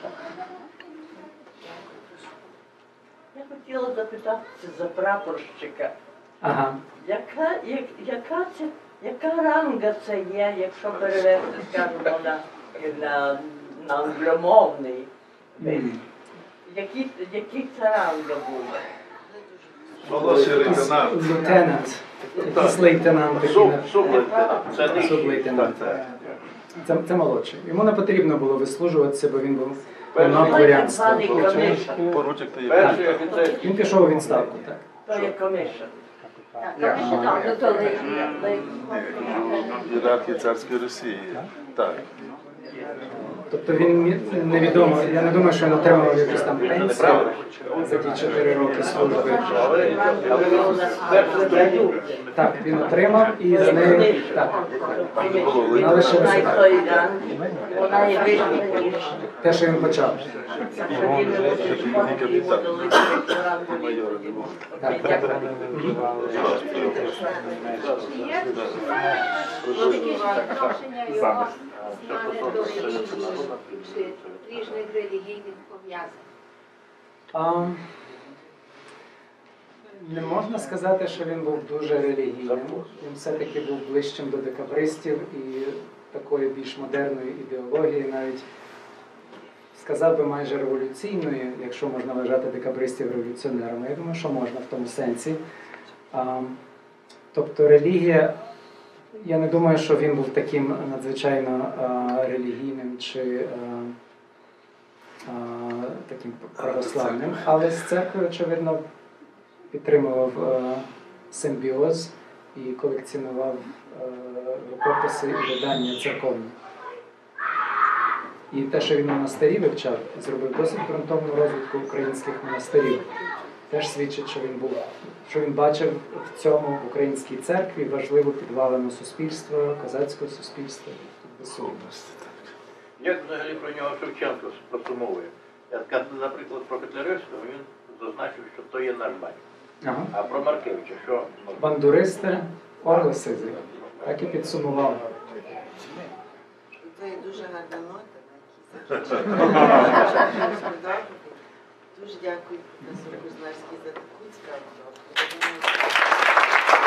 Я хотіла запитатися за прапорщика. Ага. Яка, як, яка, це, яка ранга це є, якщо перевести, скажімо, на, на, на англомовний? Мгм. Які, які це ранга буде? Молодший Якийсь лейтенант. лейтенант, якийсь лейтенант такий. Суб, на- сублейтенант. Це не Сублейтенант. Це, це молодший. Йому не потрібно було вислужуватися, бо він був Перший. на Той так дворянство. званий комішн. Поручик та є. перший офіцер. Він пішов у відставку, так. То є комішн. Ієрархії царської Росії. Так. Тобто він мі- невідомо, я не думаю, що він отримав якусь там пенсію за ті чотири роки служби. Так, він отримав і з нею, так, вона лишилася так. Вона є вища, ніж Те, що він почав. Так, так. Чи є відношення його знане до релігії чи різних релігійних пов'язань? А, не можна сказати, що він був дуже релігійним. Він все-таки був ближчим до декабристів і такої більш модерної ідеології, навіть сказав би майже революційної, якщо можна вважати декабристів революціонерами. Я думаю, що можна в тому сенсі. А, тобто релігія, я не думаю, що він був таким надзвичайно а, релігійним чи а, а, таким православним, але з церквою, очевидно, підтримував а, симбіоз і колекціонував а, рукописи і видання церковні. І те, що він монастирі вивчав, зробив досить ґрунтовну розвідку українських монастирів. Теж свідчить, що він був, що він бачив в цьому в українській церкві важливу підвалену суспільства, козацького суспільства. Без сумніву. Як взагалі про нього Шевченко підсумовує? Я скажу, наприклад, про Котляревського він зазначив, що то є наш батько. Ага. А про Маркевича що? Бандуристи, орли сизі. Так і підсумував. Це є дуже гарна нота, на якій закінчуємо. Дуже дякую, професор Кознарський, за таку цікаву розповідь.